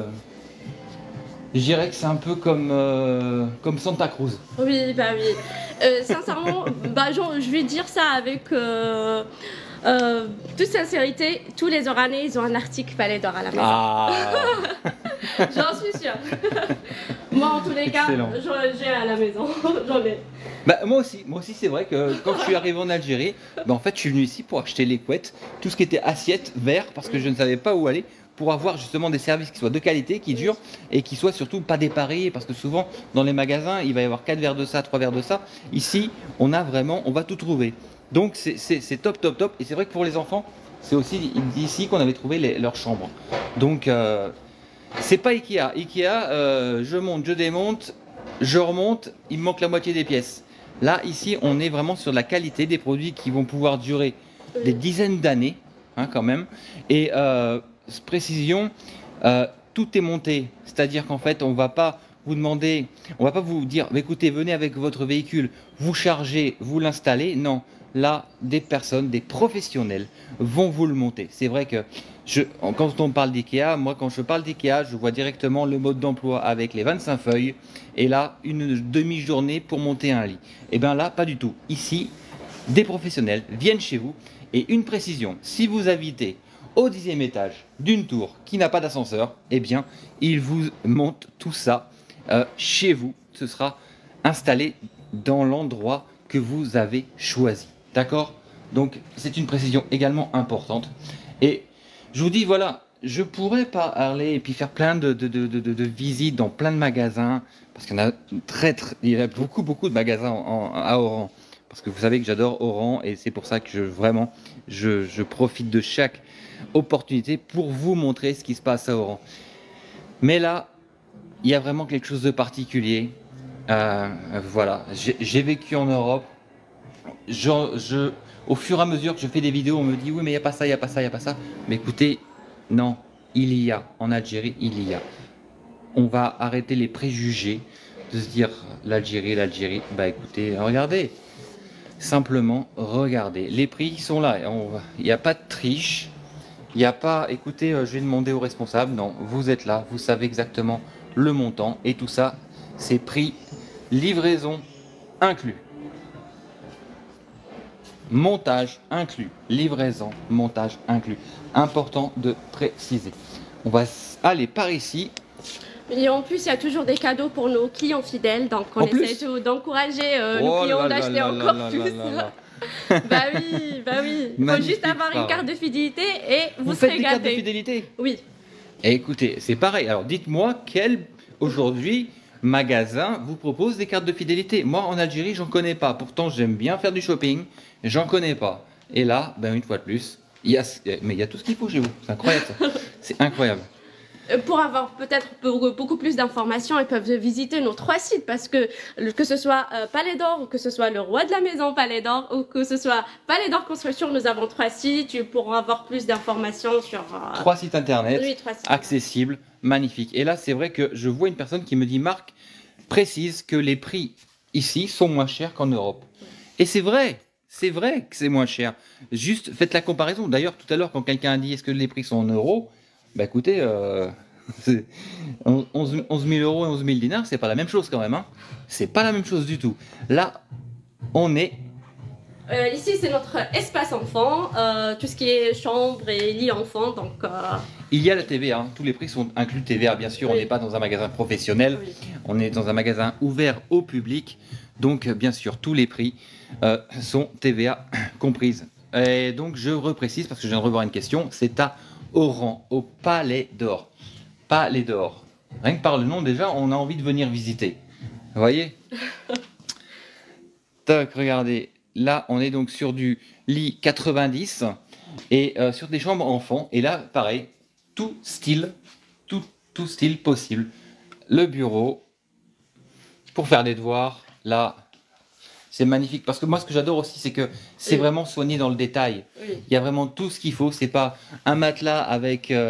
je dirais que c'est un peu comme, euh, comme Santa Cruz. Oui, bah oui. Euh, sincèrement, bah, genre, je vais dire ça avec euh, euh, toute sincérité. Tous les Oranais, ils ont un article Palais d'Or à la maison. Ah J'en suis sûre. Moi, en tous les cas, Excellent. j'en- j'ai à la maison. J'en ai. Bah, moi aussi, moi aussi c'est vrai que quand je suis arrivé en Algérie, bah, en fait je suis venu ici pour acheter les couettes, tout ce qui était assiette, verre, parce que je ne savais pas où aller, pour avoir justement des services qui soient de qualité, qui durent et qui soient surtout pas dépareillés, parce que souvent dans les magasins il va y avoir quatre verres de ça, trois verres de ça. Ici on a vraiment, on va tout trouver. Donc c'est c'est- c'est top top top, et c'est vrai que pour les enfants c'est aussi ici qu'on avait trouvé les- leurs chambres. Donc euh, c'est pas Ikea. Ikea, euh, je monte, je démonte, je remonte, il me manque la moitié des pièces. Là, ici, on est vraiment sur de la qualité, des produits qui vont pouvoir durer des dizaines d'années, hein, quand même. Et euh, précision, euh, tout est monté. C'est-à-dire qu'en fait, on va pas vous demander, on va pas vous dire, bah, écoutez, venez avec votre véhicule, vous chargez, vous l'installez. Non, là, des personnes, des professionnels vont vous le monter. C'est vrai que je, quand on parle d'IKEA, moi, quand je parle d'IKEA, je vois directement le mode d'emploi avec les vingt-cinq feuilles et là, une demi-journée pour monter un lit. Et bien là, pas du tout. Ici, des professionnels viennent chez vous et une précision, si vous habitez au dixième étage d'une tour qui n'a pas d'ascenseur, eh bien, ils vous montent tout ça euh, chez vous. Ce sera installé dans l'endroit que vous avez choisi. D'accord? Donc c'est une précision également importante. Et je vous dis, voilà, je pourrais parler et puis faire plein de, de, de, de, de visites dans plein de magasins, parce qu'il y en a très, très, il y a beaucoup, beaucoup de magasins en, en, à Oran. Parce que vous savez que j'adore Oran et c'est pour ça que je, vraiment, je, je profite de chaque opportunité pour vous montrer ce qui se passe à Oran. Mais là, il y a vraiment quelque chose de particulier. Euh, voilà, j'ai vécu en Europe. Je, je, au fur et à mesure que je fais des vidéos, on me dit oui, mais il n'y a pas ça, il n'y a pas ça, il n'y a pas ça. Mais écoutez, non, il y a. En Algérie, il y a. On va arrêter les préjugés de se dire l'Algérie, l'Algérie. Bah écoutez, regardez. Simplement, regardez. Les prix sont là. Il n'y a pas de triche. Il n'y a pas, écoutez, je vais demander aux responsables. Non, vous êtes là, vous savez exactement le montant. Et tout ça, c'est prix livraison inclus. Montage inclus. Livraison, montage inclus. Important de préciser. On va aller par ici. Et en plus, il y a toujours des cadeaux pour nos clients fidèles. Donc, on en essaie d'encourager euh, oh nos clients là d'acheter là encore là plus. là là là. Bah oui, bah oui. Il faut juste avoir une carte de fidélité et vous, vous serez faites des gâtés. cartes de fidélité? Oui. Et écoutez, c'est pareil. Alors, dites-moi quel, aujourd'hui, magasin vous propose des cartes de fidélité. Moi, en Algérie, j'en connais pas. Pourtant, j'aime bien faire du shopping. J'en connais pas. Et là, ben, une fois de plus, il y a, mais il y a tout ce qu'il faut chez vous. C'est incroyable ça. C'est incroyable. Pour avoir peut-être beaucoup plus d'informations, ils peuvent visiter nos trois sites parce que que ce soit euh, Palais d'Or ou que ce soit le Roi de la Maison Palais d'Or ou que ce soit Palais d'Or Construction, nous avons trois sites pour avoir plus d'informations sur... Euh... Trois sites internet, oui, trois sites. accessibles, magnifiques. Et là, c'est vrai que je vois une personne qui me dit, Marc, précise que les prix ici sont moins chers qu'en Europe. Oui. Et c'est vrai, c'est vrai que c'est moins cher. Juste, faites la comparaison. D'ailleurs, tout à l'heure, quand quelqu'un a dit, est-ce que les prix sont en euros? Bah écoutez, euh, onze mille euros et onze mille dinars, c'est pas la même chose quand même. Hein. C'est pas la même chose du tout. Là, on est... Euh, ici, c'est notre espace enfant, euh, tout ce qui est chambre et lit enfant. Donc, euh... il y a la T V A, hein. Tous les prix sont inclus T V A, bien sûr. Oui. On n'est pas dans un magasin professionnel, oui. On est dans un magasin ouvert au public. Donc, bien sûr, tous les prix euh, sont T V A comprises. Et donc, je reprécise, parce que je viens de revoir une question, c'est à Oran, au Palais d'Or. Palais d'Or. Rien que par le nom, déjà, on a envie de venir visiter. Vous voyez? Tac, regardez. Là, on est donc sur du lit quatre-vingt-dix et euh, sur des chambres enfants. Et là, pareil, tout style, tout, tout style possible. Le bureau, pour faire des devoirs, là... C'est magnifique parce que moi ce que j'adore aussi c'est que c'est oui. vraiment soigné dans le détail. Oui. Il y a vraiment tout ce qu'il faut. C'est pas un matelas avec euh,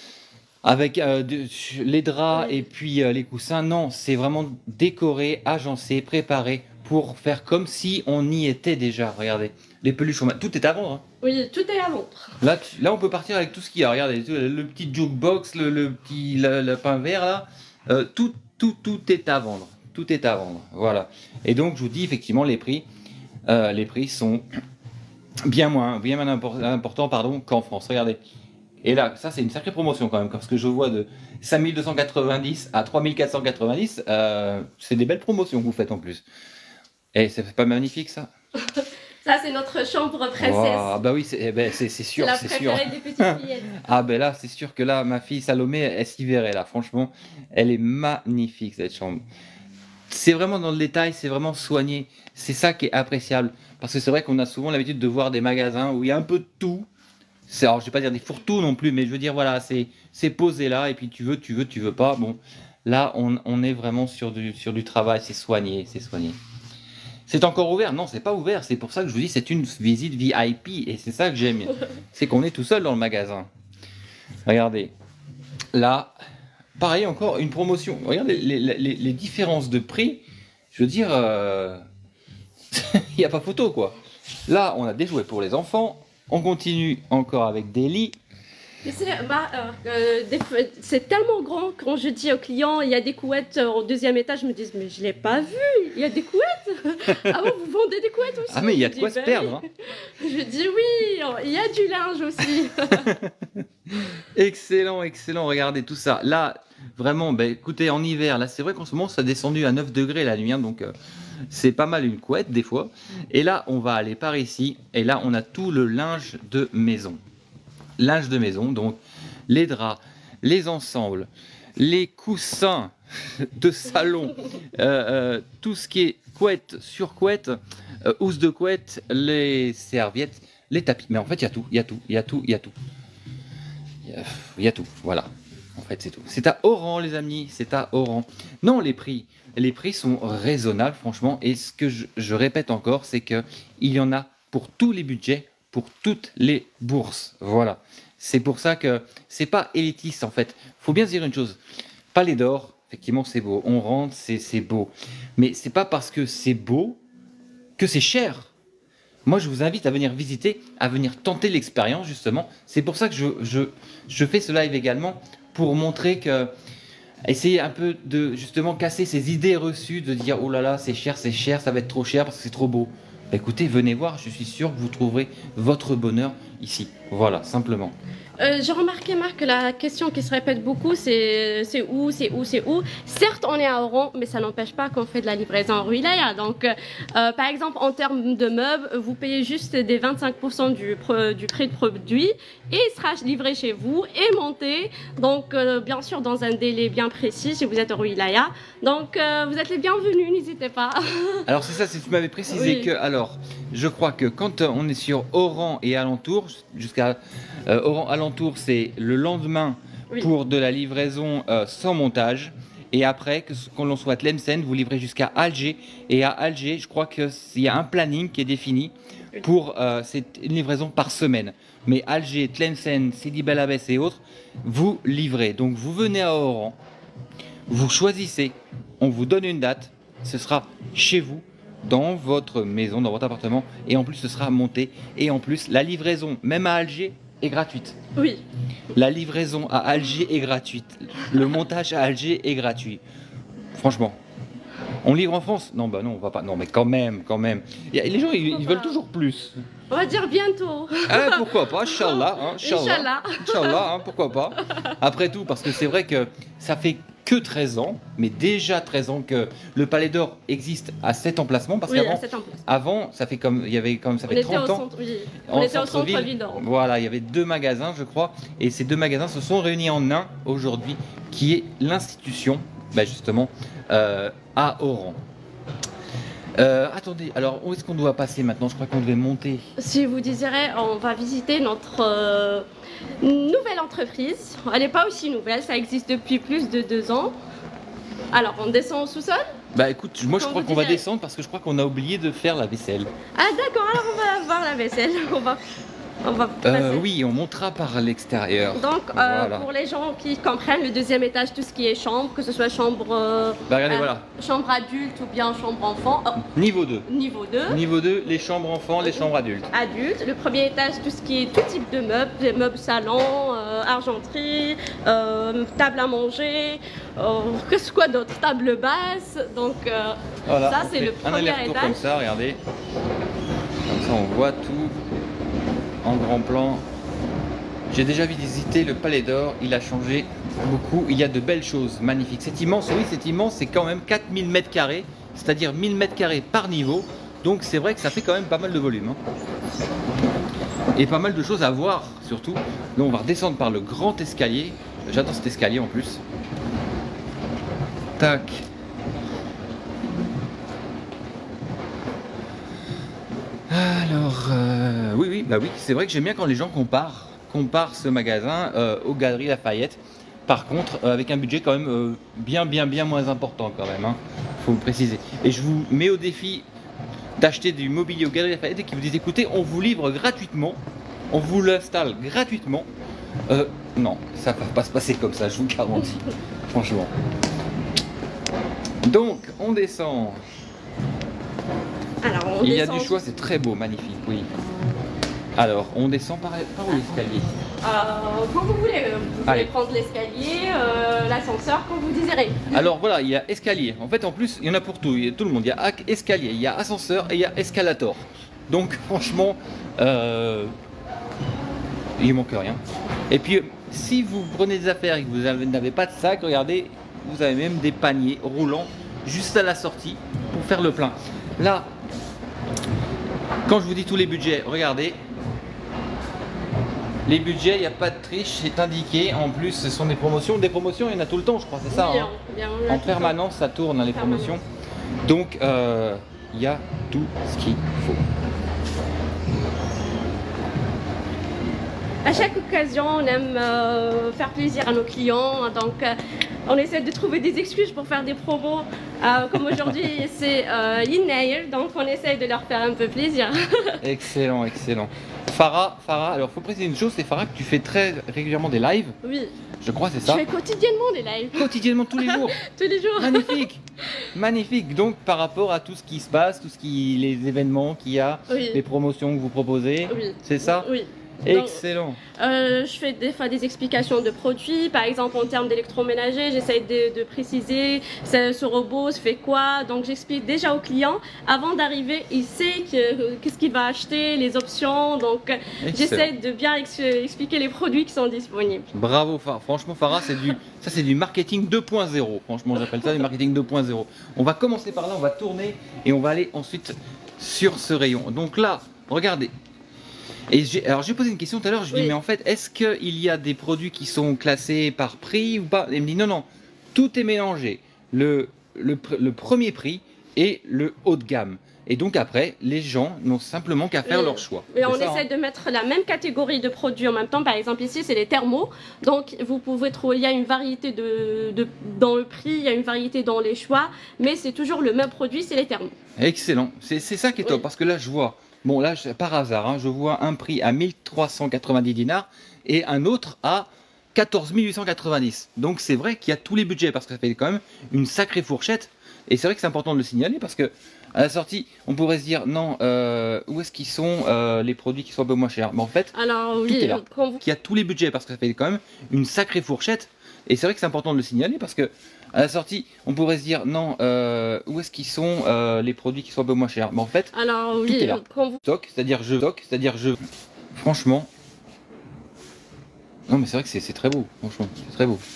avec euh, de, les draps oui. et puis euh, les coussins. Non, c'est vraiment décoré, agencé, préparé pour faire comme si on y était déjà. Regardez, les peluches, tout est à vendre. Hein. Oui, tout est à vendre. Là, tu, là on peut partir avec tout ce qu'il y a. Regardez, le, le petit jukebox, le, le petit le, le pain vert là, euh, tout tout tout est à vendre. Tout est à vendre, voilà. Et donc, je vous dis, effectivement, les prix, euh, les prix sont bien moins, bien moins import importants pardon, qu'en France. Regardez. Et là, ça, c'est une sacrée promotion quand même, parce que je vois de cinq mille deux cent quatre-vingt-dix à trois mille quatre cent quatre-vingt-dix, euh, c'est des belles promotions que vous faites en plus. Et c'est pas magnifique, ça? Ça, c'est notre chambre princesse. Ah, bah oui, c'est eh ben, sûr, c'est sûr. La préférée des petites fillettes. Ah, ben là, c'est sûr que là, ma fille Salomé, elle s'y verrait, là. Franchement, elle est magnifique, cette chambre. C'est vraiment dans le détail, c'est vraiment soigné. C'est ça qui est appréciable. Parce que c'est vrai qu'on a souvent l'habitude de voir des magasins où il y a un peu de tout. Alors, je vais pas dire des fourre-tout non plus, mais je veux dire, voilà, c'est posé là, et puis tu veux, tu veux, tu veux pas. Bon, là, on, on est vraiment sur du, sur du travail, c'est soigné, c'est soigné. C'est encore ouvert? Non, c'est pas ouvert. C'est pour ça que je vous dis, c'est une visite V I P, et c'est ça que j'aime. C'est qu'on est tout seul dans le magasin. Regardez, là... Pareil, encore une promotion. Regardez les, les, les, les différences de prix. Je veux dire, il euh... n'y a pas photo, quoi. Là, on a des jouets pour les enfants. On continue encore avec des lits. Bah, euh, c'est tellement grand quand je dis aux clients il y a des couettes au deuxième étage, je me dis mais je l'ai pas vu, il y a des couettes. Ah bon, vous vendez des couettes aussi? Ah mais il y a de dis, quoi ben, se perdre. Hein. Je dis oui, il y a du linge aussi. Excellent, excellent, regardez tout ça. Là, Vraiment, bah, écoutez, en hiver, là, c'est vrai qu'en ce moment, ça a descendu à neuf degrés la nuit, hein, donc euh, c'est pas mal une couette des fois. Et là, on va aller par ici, et là, on a tout le linge de maison. Linge de maison, donc les draps, les ensembles, les coussins de salon, euh, euh, tout ce qui est couette, surcouette, euh, housse de couette, les serviettes, les tapis. Mais en fait, il y a tout, il y a tout, il y a tout, il y a tout. Il y a tout, voilà. En fait, c'est tout. C'est à Oran, les amis, c'est à Oran. Non, les prix, les prix sont raisonnables, franchement. Et ce que je, je répète encore, c'est que il y en a pour tous les budgets, pour toutes les bourses. Voilà. C'est pour ça que c'est pas élitiste, en fait. Faut bien se dire une chose. Palais d'Or, effectivement, c'est beau. On rentre, c'est beau. Mais c'est pas parce que c'est beau que c'est cher. Moi, je vous invite à venir visiter, à venir tenter l'expérience, justement. C'est pour ça que je, je, je fais ce live également, pour montrer que... Essayer un peu de, justement, casser ces idées reçues, de dire « Oh là là, c'est cher, c'est cher, ça va être trop cher parce que c'est trop beau. » Écoutez, venez voir, je suis sûr que vous trouverez votre bonheur ici. Voilà, simplement. Euh, J'ai remarqué, Marc, que la question qui se répète beaucoup, c'est c'est où, c'est où, c'est où. Certes, on est à Oran, mais ça n'empêche pas qu'on fait de la livraison en Wilaya. Donc, euh, par exemple, en termes de meubles, vous payez juste des vingt-cinq pour cent du, du prix de produit et il sera livré chez vous et monté. Donc, euh, bien sûr, dans un délai bien précis si vous êtes en Wilaya. Donc, euh, vous êtes les bienvenus, n'hésitez pas. Alors, c'est ça, si tu m'avais précisé oui. que, alors, je crois que quand on est sur Oran et alentour, jusqu'à euh, Oran alentour, c'est le lendemain oui. pour de la livraison euh, sans montage. Et après, que, quand l'on soit à Tlemcen, vous livrez jusqu'à Alger. Et à Alger, je crois qu'il y a un planning qui est défini pour euh, cette livraison par semaine. Mais Alger, Tlemcen, Sidi Bel Abbès et autres, vous livrez. Donc vous venez à Oran, vous choisissez, on vous donne une date, ce sera chez vous, dans votre maison, dans votre appartement. Et en plus, ce sera monté. Et en plus, la livraison, même à Alger, est gratuite. Oui. La livraison à Alger est gratuite. Le montage à Alger est gratuit. Franchement. On livre en France? Non, bah non, on va pas. Non, mais quand même, quand même. Les gens, ils, ils veulent toujours plus. On va dire bientôt. Ah, pourquoi pas, Inch'Allah. Hein, Inch'Allah. Inch'Allah, hein, pourquoi pas. Après tout, parce que c'est vrai que ça fait que treize ans, mais déjà treize ans que le Palais d'Or existe à cet emplacement, parce oui, qu'avant, avant, ça fait comme, il y avait comme, ça fait on trente ans. Centre, oui. On était au centre-ville d'Oran. Voilà, il y avait deux magasins, je crois, et ces deux magasins se sont réunis en un aujourd'hui, qui est l'institution, bah justement, euh, à Oran. Euh, attendez, alors où est-ce qu'on doit passer maintenant? Je crois qu'on devait monter. Si vous désirez, on va visiter notre euh, nouvelle entreprise. Elle n'est pas aussi nouvelle, ça existe depuis plus de deux ans. Alors, on descend au sous-sol? Bah écoute, moi je crois qu'on va descendre parce que je crois qu'on a oublié de faire la vaisselle. Ah d'accord, alors on va voir la vaisselle. On va... On va euh, oui, on montera par l'extérieur. Donc, euh, voilà. Pour les gens qui comprennent, le deuxième étage, tout ce qui est chambre, que ce soit chambre, euh, bah, regardez, euh, voilà. chambre adulte ou bien chambre enfant. Oh. Niveau deux. Niveau deux. Niveau deux, les chambres enfants, les chambres adultes. Adultes. Le premier étage, tout ce qui est tout type de meubles, des meubles salon, euh, argenterie, euh, table à manger, euh, que ce soit d'autre, table basse. Donc, euh, voilà, ça, c'est le premier un étage. Comme ça, regardez. Comme ça, on voit tout. En grand plan. J'ai déjà visité le Palais d'Or, il a changé beaucoup, il y a de belles choses magnifiques. C'est immense, oui c'est immense, c'est quand même quatre mille mètres carrés, c'est-à-dire mille mètres carrés par niveau, donc c'est vrai que ça fait quand même pas mal de volume. Hein. Et pas mal de choses à voir surtout. Là on va redescendre par le grand escalier, j'adore cet escalier en plus. Tac. Alors, euh, oui, oui, bah oui, c'est vrai que j'aime bien quand les gens comparent, comparent ce magasin euh, aux Galeries Lafayette. Par contre, euh, avec un budget quand même euh, bien, bien, bien moins important quand même, hein, faut vous préciser. Et je vous mets au défi d'acheter du mobilier aux Galeries Lafayette et qui vous disent, écoutez, on vous livre gratuitement, on vous l'installe gratuitement. Euh, non, ça va pas se passer comme ça, je vous garantis, franchement. Donc, on descend. Alors, on Il y a descend... du choix, c'est très beau, magnifique, oui. Alors, on descend par, par où l'escalier? euh, Quand vous voulez, vous pouvez prendre l'escalier, euh, l'ascenseur, quand vous désirez. Alors voilà, il y a escalier. En fait, en plus, il y en a pour tout, il y a tout le monde. Il y a escalier, il y a ascenseur et il y a escalator. Donc, franchement, euh, il manque rien. Et puis, si vous prenez des affaires et que vous n'avez pas de sac, regardez, vous avez même des paniers roulants juste à la sortie pour faire le plein. Là, quand je vous dis tous les budgets, regardez, les budgets, il n'y a pas de triche, c'est indiqué. En plus, ce sont des promotions. Des promotions, il y en a tout le temps, je crois, c'est ça, Oui, hein. on, on En permanence, ça tourne, hein, les Permanence. promotions. Donc, euh, il y a tout ce qu'il faut. À chaque occasion, on aime euh, faire plaisir à nos clients, donc euh, on essaie de trouver des excuses pour faire des promos. Euh, comme aujourd'hui, c'est euh, in-nail, donc on essaie de leur faire un peu plaisir. Excellent, excellent. Farah, Farah, alors faut préciser une chose, c'est Farah que tu fais très régulièrement des lives. Oui, Je crois, c'est je ça. fais quotidiennement des lives, Quotidiennement, tous les jours. tous les jours. Magnifique, magnifique. Donc, par rapport à tout ce qui se passe, tout ce qui, les événements qu'il y a, Oui, les promotions que vous proposez, oui. c'est ça. Oui. Donc, Excellent. euh, je fais des fois des explications de produits, par exemple en termes d'électroménager, j'essaie de, de préciser ce, ce robot se fait quoi, donc j'explique déjà au client avant d'arriver, il sait que- qu'est-ce qu'il va acheter, les options, donc j'essaie de bien ex- expliquer les produits qui sont disponibles. Bravo Farah. Franchement Farah, c'est du, ça c'est du marketing deux point zéro. Franchement, j'appelle ça du marketing deux point zéro. On va commencer par là, on va tourner et on va aller ensuite sur ce rayon. Donc là, regardez. Et j'ai, alors j'ai posé une question tout à l'heure, je Oui. dis mais en fait, est-ce qu'il y a des produits qui sont classés par prix ou pas? Et il me dit non, non, tout est mélangé. Le, le, pr- le premier prix et le haut de gamme. Et donc après, les gens n'ont simplement qu'à faire Oui. leur choix. Et on C'est ça, essaie de mettre la même catégorie de produits en même temps. Par exemple, ici, c'est les thermos. Donc, vous pouvez trouver, il y a une variété de, de- dans le prix, il y a une variété dans les choix, mais c'est toujours le même produit, c'est les thermos. hein. Excellent, c'est c'est ça qui est top, Oui. parce que là je vois, bon là je- par hasard, hein, je vois un prix à mille trois cent quatre-vingt-dix dinars et un autre à quatorze mille huit cent quatre-vingt-dix. Donc c'est vrai qu'il y a tous les budgets, parce que ça fait quand même une sacrée fourchette. Et c'est vrai que c'est important de le signaler, parce que à la sortie, on pourrait se dire non, euh, où est-ce qu'ils sont euh, les produits qui sont un peu moins chers. Mais en fait, Alors, Tout oui, est là. quand vous il y a tous les budgets, parce que ça fait quand même une sacrée fourchette. Et c'est vrai que c'est important de le signaler, parce que à la sortie, on pourrait se dire non, euh, où est-ce qu'ils sont euh, les produits qui sont un peu moins chers. Mais en fait, Alors Tout oui, est là. quand vous... stock, c'est-à-dire je stock, c'est-à-dire je. Franchement. Non mais c'est vrai que c'est c'est très beau, franchement, c'est très beau.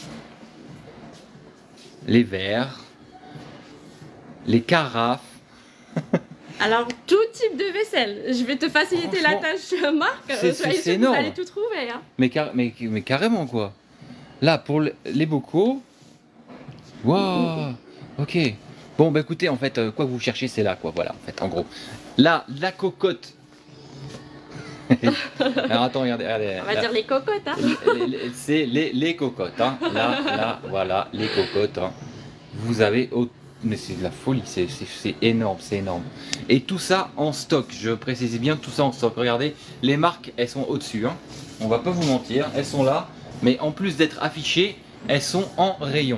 Les verres, les carafes. Alors, tout type de vaisselle. Je vais te faciliter la Franchement, tâche, Marc. c'est- Euh, soyez c'est sûr que énorme. vous allez tout trouver. Hein. Mais, car- mais, mais carrément quoi. Là pour le- les bocaux. Waouh. Ok. Bon bah écoutez, en fait, euh, quoi que vous cherchez, c'est là quoi. Voilà, en fait, en gros. Là, la cocotte. Alors attends, regardez, regardez. On va là. dire les cocottes. Hein. Les- les- c'est les, les cocottes, hein. Là, là, voilà, les cocottes, hein. Vous avez, au- mais c'est de la folie, c'est c'est- c'est énorme, c'est énorme. Et tout ça en stock, je précise bien, tout ça en stock. Regardez, les marques, elles sont au-dessus, hein. On va pas vous mentir, elles sont là, mais en plus d'être affichées, elles sont en rayon.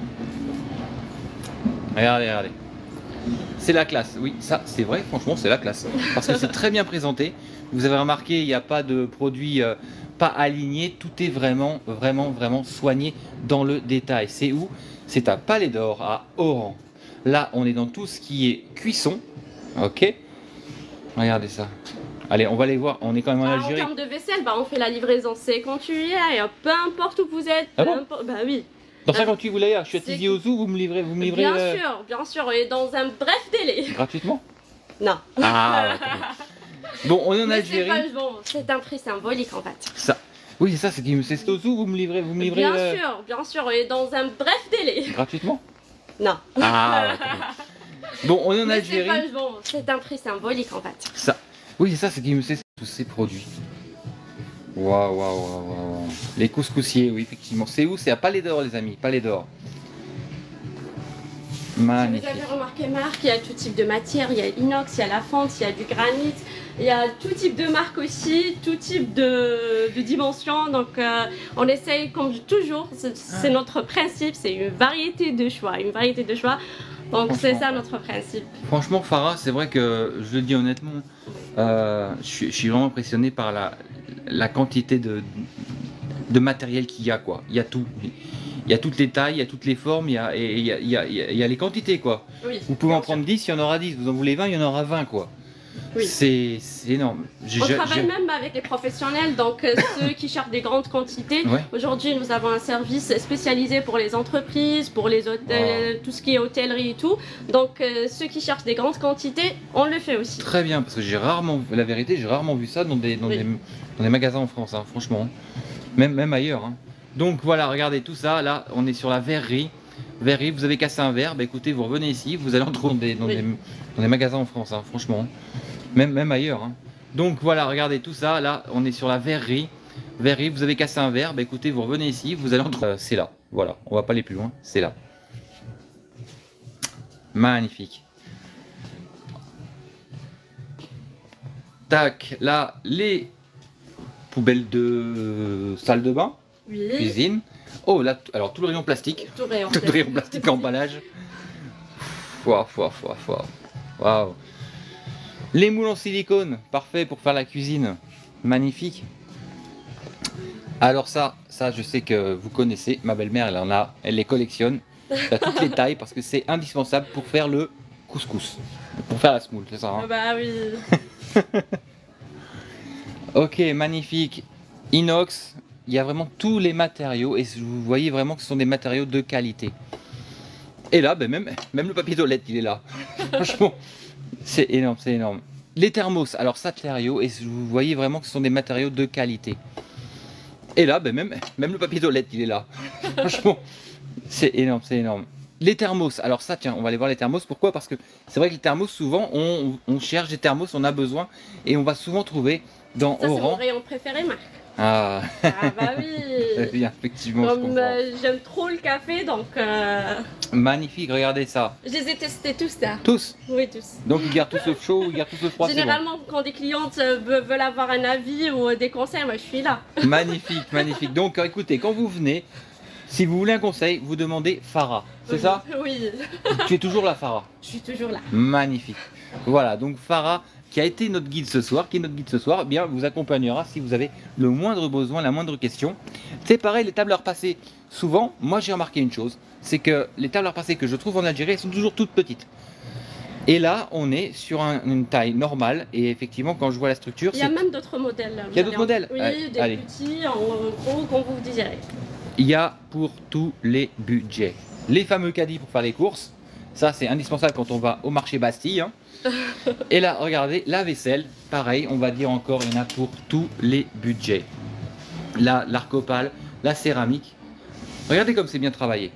Regardez, regardez. C'est la classe, oui, ça c'est vrai, franchement c'est la classe. Parce que c'est très bien présenté. Vous avez remarqué, il n'y a pas de produits euh, pas alignés, tout est vraiment, vraiment, vraiment soigné dans le détail. C'est où? C'est à Palais d'Or, à Oran. Là, on est dans tout ce qui est cuisson, ok? Regardez ça. Allez, on va aller voir, on est quand même en Alors, en Algérie. termes de vaisselle, bah, on fait la livraison cinquante-huit et euh, peu importe où vous êtes. Ah peu bon importe- bah oui. Dans cinquante-huit, vous l'avez, je suis à C'est- Tizi Ouzou, vous me livrez, vous me livrez Bien euh, sûr, bien sûr, et dans un bref délai. gratuitement? Non. Ah, ok. Bon, on est en Mais c'est Algérie. pas- bon, c'est un prix symbolique en fait. Ça. Oui, c'est ça, c'est qui c'est Ouzou, vous me livrez, vous me livrez Bien euh, sûr, bien sûr, et dans un bref délai. gratuitement? Non. Ah, ok. Bon, on est en Mais c'est Algérie. pas- bon, c'est un prix symbolique en fait. Ça. Oui, c'est ça, c'est qui c'est tous ces produits. Waouh, waouh, waouh, waouh. Les couscoussiers, oui, effectivement. C'est où? C'est à Palais d'Or, les amis, Palais d'Or. Si vous Magnifique. avez remarqué, Marc, il y a tout type de matière. Il y a l'inox, il y a la fente, il y a du granit. Il y a tout type de marque aussi, tout type de, de dimension. Donc, euh, on essaye, comme toujours, c'est c'est notre principe, c'est une variété de choix. Une variété de choix. Donc, c'est ça notre principe. Franchement, Farah, c'est vrai que je le dis honnêtement, euh, je, suis, je suis vraiment impressionné par la, la quantité de, de matériel qu'il y a, quoi. Il y a tout. Il y a toutes les tailles, il y a toutes les formes, il y a, et il y a, il y a- il y a- il y a les quantités, quoi. Oui. Vous pouvez en bien sûr. prendre dix, il y en aura dix. Vous en voulez vingt, il y en aura vingt, quoi. Oui. C'est énorme. On travaille même avec les professionnels, donc euh, ceux qui cherchent des grandes quantités. Ouais. Aujourd'hui, nous avons un service spécialisé pour les entreprises, pour les hôtels, wow. tout ce qui est hôtellerie et tout. Donc euh, ceux qui cherchent des grandes quantités, on le fait aussi. Très bien, parce que j'ai rarement, la vérité, j'ai rarement vu ça dans des, dans oui. des, dans des magasins en France, hein, franchement. Même, même ailleurs. Hein. Donc voilà, regardez tout ça. Là, on est sur la verrerie. Verrerie, vous avez cassé un verre, bah écoutez, vous revenez ici, vous allez en trouver dans des, dans oui. des, dans des magasins en France, hein, franchement. Même, même ailleurs. Hein. Donc voilà, regardez tout ça. Là, on est sur la verrerie. Verrerie, vous avez cassé un verre, bah écoutez, vous revenez ici, vous allez en trouver. Euh, c'est là. Voilà, on va pas aller plus loin. C'est là. Magnifique. Tac, là, les poubelles de salle de bain, oui. cuisine. Oh là, alors tout le rayon plastique. Tout le rayon, tout le rayon plastique, emballage. Waouh, waouh, waouh, waouh. Les moules en silicone, parfait pour faire la cuisine. Magnifique. Alors ça, ça je sais que vous connaissez. Ma belle-mère, elle en a, elle les collectionne à toutes les tailles parce que c'est indispensable pour faire le couscous. Pour faire la semoule, c'est ça hein? Ah bah oui. Ok, magnifique. Inox. Il y a vraiment tous les matériaux et vous voyez vraiment que ce sont des matériaux de qualité. Et là, ben même, même le papier toilette, il est là. Franchement, c'est énorme, c'est énorme. Les thermos, alors ça, matériaux et vous voyez vraiment que ce sont des matériaux de qualité. Et là, ben même, même le papier toilette, il est là. Franchement, c'est énorme, c'est énorme. Les thermos, alors ça, tiens, on va aller voir les thermos. Pourquoi? Parce que c'est vrai que les thermos, souvent, on, on cherche des thermos, on a besoin et on va souvent trouver dans ça, Oran. C'est mon rayon préféré, Marc. Ah. ah bah oui. oui effectivement. Comme euh, j'aime trop le café, donc. Euh... Magnifique, regardez ça. Je les ai testés tous là. Tous? Oui, tous. Donc ils gardent tous le chaud, ils gardent tous le froid. Généralement, bon. Quand des clientes veulent avoir un avis ou des conseils, moi je suis là. Magnifique, magnifique. Donc écoutez, quand vous venez, si vous voulez un conseil, vous demandez Farah. C'est oui. ça? Oui. Tu es toujours là, Farah? Je suis toujours là. Magnifique. Voilà, donc Farah, qui a été notre guide ce soir, qui est notre guide ce soir, eh bien vous accompagnera si vous avez le moindre besoin, la moindre question. C'est pareil, les tables à repasser, souvent, moi j'ai remarqué une chose, c'est que les tables à repasser que je trouve en Algérie, elles sont toujours toutes petites. Et là, on est sur un, une taille normale, et effectivement, quand je vois la structure... Il y a même d'autres modèles. Là, il y a d'autres modèles? Oui, allez, des allez. petits, en gros, comme vous désirez. Il y a pour tous les budgets. Les fameux caddies pour faire les courses, ça c'est indispensable quand on va au marché Bastille, hein. Et là, regardez, la vaisselle, pareil, on va dire encore, il y en a pour tous les budgets. Là, l'arc-opale, la céramique. Regardez comme c'est bien travaillé.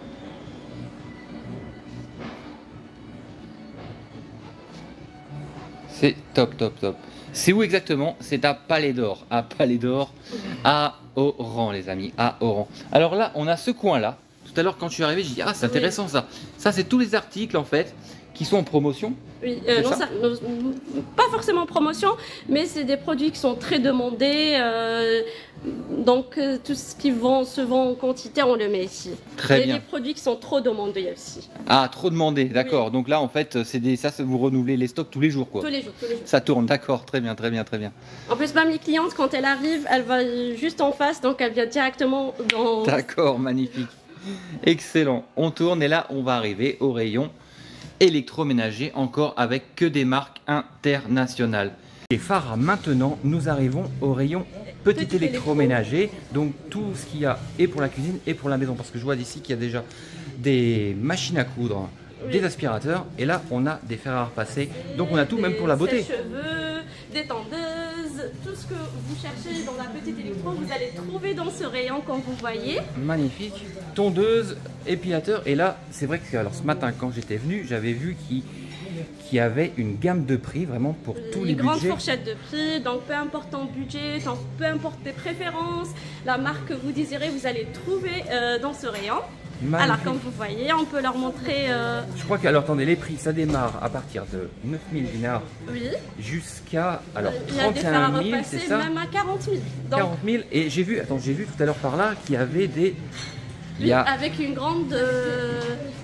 C'est top, top, top. C'est où exactement? C'est à Palais d'Or. À Palais d'Or, à Oran, les amis, à Oran. Alors là, on a ce coin-là. Tout à l'heure, quand je suis arrivé, j'ai dit, ah, c'est intéressant ça. Ça, c'est tous les articles, en fait, qui sont en promotion. Oui, euh, non, ça, non, pas forcément en promotion, mais c'est des produits qui sont très demandés. Euh, donc, euh, tout ce qui vend, se vend en quantité, on le met ici. Très et bien. des produits qui sont trop demandés aussi. Ah, trop demandés, d'accord. Oui. Donc là, en fait, c'est des, ça, vous renouvelez les stocks tous les jours, quoi. Tous les jours, tous les jours. Ça tourne, d'accord. Très bien, très bien, très bien. En plus, même les clientes, quand elle arrive, elle va juste en face, donc elle vient directement dans... D'accord, magnifique. Excellent. On tourne et là, on va arriver au rayon électroménager, encore avec que des marques internationales. Et Farah, maintenant, nous arrivons au rayon petit, petit électroménager. Électro. Donc tout ce qu'il y a et pour la cuisine et pour la maison. Parce que je vois d'ici qu'il y a déjà des machines à coudre, oui. des aspirateurs. Et là, on a des fers à repasser. Donc on a tout, des même pour la beauté. Cheveux, des tondeuses, tout ce que vous cherchez dans la petite électro, vous allez trouver dans ce rayon, comme vous voyez. Magnifique. Tondeuse, épilateur. Et là, c'est vrai que alors, ce matin, quand j'étais venu, j'avais vu qu'il qui avait une gamme de prix vraiment pour tous une les budgets. Une grande fourchette de prix, donc peu importe ton budget, donc, peu importe tes préférences, la marque que vous désirez, vous allez trouver euh, dans ce rayon. Magnifique. Alors comme vous voyez, on peut leur montrer... Euh... Je crois que, alors attendez, les prix, ça démarre à partir de neuf mille dinars oui. jusqu'à alors il y a trente et un mille, c'est ça? Même à quarante mille. Donc... quarante mille, et j'ai vu, attends, j'ai vu tout à l'heure par là qu'il y avait des... Oui, a... avec une grande... Euh...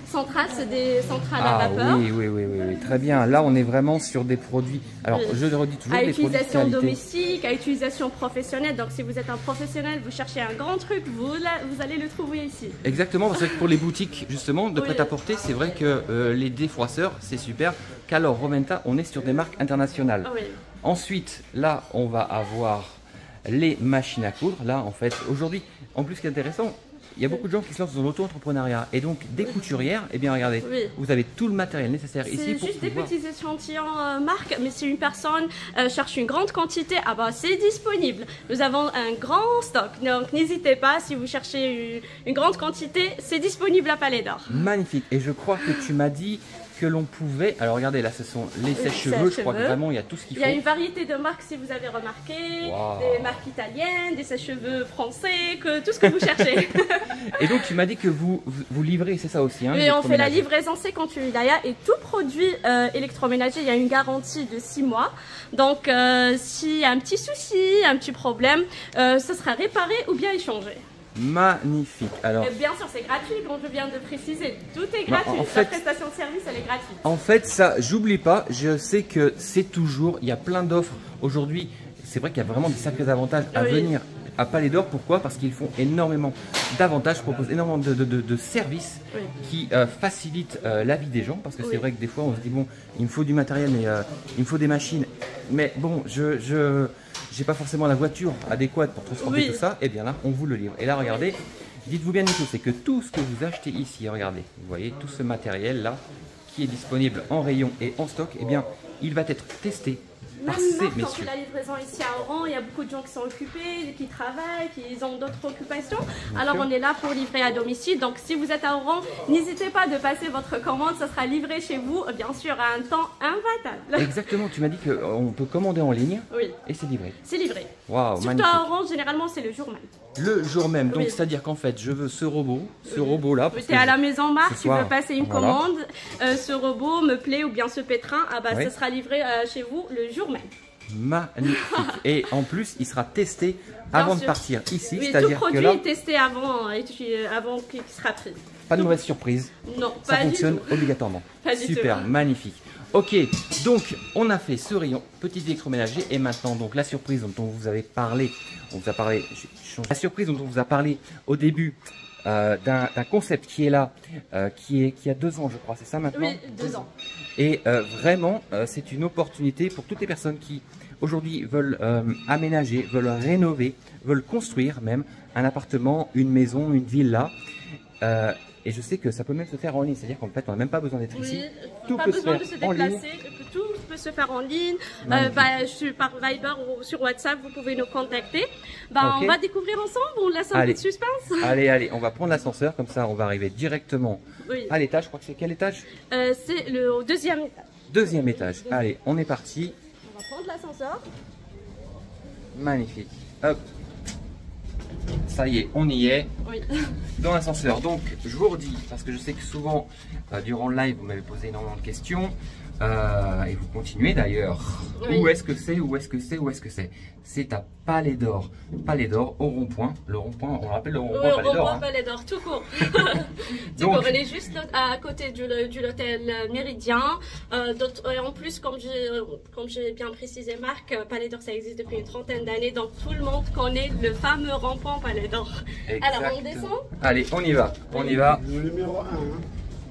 centrales, c'est des centrales ah, à vapeur. Oui, oui, oui, oui, oui, très bien. Là, on est vraiment sur des produits. Alors, oui. je le redis toujours, à des produits de utilisation qualité. domestique, à utilisation professionnelle. Donc, si vous êtes un professionnel, vous cherchez un grand truc, vous, vous allez le trouver ici. Exactement, parce que pour les boutiques, justement, de oui. prêt-à-porter, c'est vrai que euh, les défroisseurs, c'est super. qu'alors Roventa, on est sur des marques internationales. Oui. Ensuite, là, on va avoir les machines à coudre. Là, en fait, aujourd'hui, en plus, ce qui est intéressant, il y a beaucoup de gens qui se lancent dans l'auto-entrepreneuriat. Et donc, des couturières, eh bien, regardez, oui. vous avez tout le matériel nécessaire ici pour C'est juste pouvoir... des petits échantillons euh, marque, mais si une personne euh, cherche une grande quantité, ah bah, c'est disponible. Nous avons un grand stock, donc n'hésitez pas, si vous cherchez une, une grande quantité, c'est disponible à Palais d'Or. Magnifique. Et je crois que tu m'as dit que l'on pouvait... Alors, regardez, là, ce sont les sèche-cheveux. Je crois que vraiment, il y a tout ce qu'il faut. Il y a une variété de marques, si vous avez remarqué. Wow. Des marques italiennes, des sèche-cheveux français, que, tout ce que vous cherchez. Et donc, tu m'as dit que vous, vous, vous livrez, c'est ça aussi, hein? Oui, on fait la livraison cinquante-huit wilaya et tout produit euh, électroménager, il y a une garantie de six mois. Donc, euh, s'il y a un petit souci, un petit problème, euh, ce sera réparé ou bien échangé. Magnifique. Alors, et bien sûr, c'est gratuit, comme je viens de préciser. Tout est gratuit. En fait, la prestation de service, elle est gratuite. En fait, ça, j'oublie pas. Je sais que c'est toujours. Il y a plein d'offres aujourd'hui. C'est vrai qu'il y a vraiment des sacrés avantages à oui. venir à Palais d'Or. Pourquoi? Parce qu'ils font énormément d'avantages, proposent énormément de, de, de, de services oui. qui euh, facilitent euh, la vie des gens. Parce que oui. c'est vrai que des fois, on se dit bon, il me faut du matériel, mais euh, il me faut des machines. Mais bon, je, je j'ai pas forcément la voiture adéquate pour transporter oui. tout ça. Et bien là, on vous le livre. Et là, regardez, dites-vous bien du tout, c'est que tout ce que vous achetez ici, regardez, vous voyez tout ce matériel là qui est disponible en rayon et en stock, et bien, il va être testé. Même Marc, quand fait la livraison ici à Oran, il y a beaucoup de gens qui sont occupés, qui travaillent, qui ont d'autres occupations. Bien Alors sûr. On est là pour livrer à domicile. Donc si vous êtes à Oran, n'hésitez pas de passer votre commande, ça sera livré chez vous, bien sûr à un temps imbattable. Exactement, tu m'as dit qu'on peut commander en ligne oui. et c'est livré. C'est livré. Waouh, Surtout magnifique. à Oran, généralement c'est le jour même. Le jour même, donc oui. c'est-à-dire qu'en fait je veux ce robot, ce oui. robot là. Tu es à la maison Marc, tu veux passer une voilà. commande, euh, ce robot me plaît ou bien ce pétrin, ah bah oui. ce sera livré euh, chez vous le jour même. Magnifique. Et en plus, il sera testé avant Bien de partir ici. Oui, c'est-à-dire tout produit que là, est testé avant, avant qu'il sera pris. Pas de mauvaise surprise. Non, ça pas fonctionne du tout. obligatoirement. Pas du Super, tout. magnifique. Ok, donc on a fait ce rayon petit électroménager et maintenant donc la surprise dont on vous avait parlé, on vous a parlé, la surprise dont on vous a parlé au début. Euh, d'un concept qui est là, euh, qui, est, qui a deux ans je crois, c'est ça maintenant? Oui, deux ans. Et euh, vraiment, euh, c'est une opportunité pour toutes les personnes qui aujourd'hui veulent euh, aménager, veulent rénover, veulent construire même un appartement, une maison, une villa. Euh, et je sais que ça peut même se faire en ligne, c'est-à-dire qu'en fait on n'a même pas besoin d'être oui, ici. Tout pas peut besoin se faire de se déplacer, tout peut se faire en ligne. Euh, bah, je, par Viber ou sur WhatsApp, vous pouvez nous contacter. Bah, okay. On va découvrir ensemble, on laisse un allez. peu de suspense. Allez, allez, on va prendre l'ascenseur, comme ça on va arriver directement oui. à l'étage. Je crois que c'est quel étage? euh, C'est le deuxième étage. Deuxième étage, deuxième. Allez, on est parti. On va prendre l'ascenseur. Magnifique. Hop. Ça y est, on y est. Oui. Dans l'ascenseur. Donc, je vous redis, parce que je sais que souvent, euh, durant le live, vous m'avez posé énormément de questions. Euh, et vous continuez d'ailleurs. Oui. Où est-ce que c'est? Où est-ce que c'est? Où est-ce que c'est? C'est à Palais d'Or. Palais d'Or, au rond-point. Le rond-point, on rappelle le rond-point oui, Palais d'Or. Rond-point Palais d'Or, tout court. tout court. On est juste à côté du, du l'hôtel Méridien. Euh, et en plus, comme j'ai bien précisé Marc, Palais d'Or, ça existe depuis une trentaine d'années. Donc tout le monde connaît le fameux rond-point Palais d'Or. Alors on descend? Allez, on y va. On y va. Le numéro un. Hein.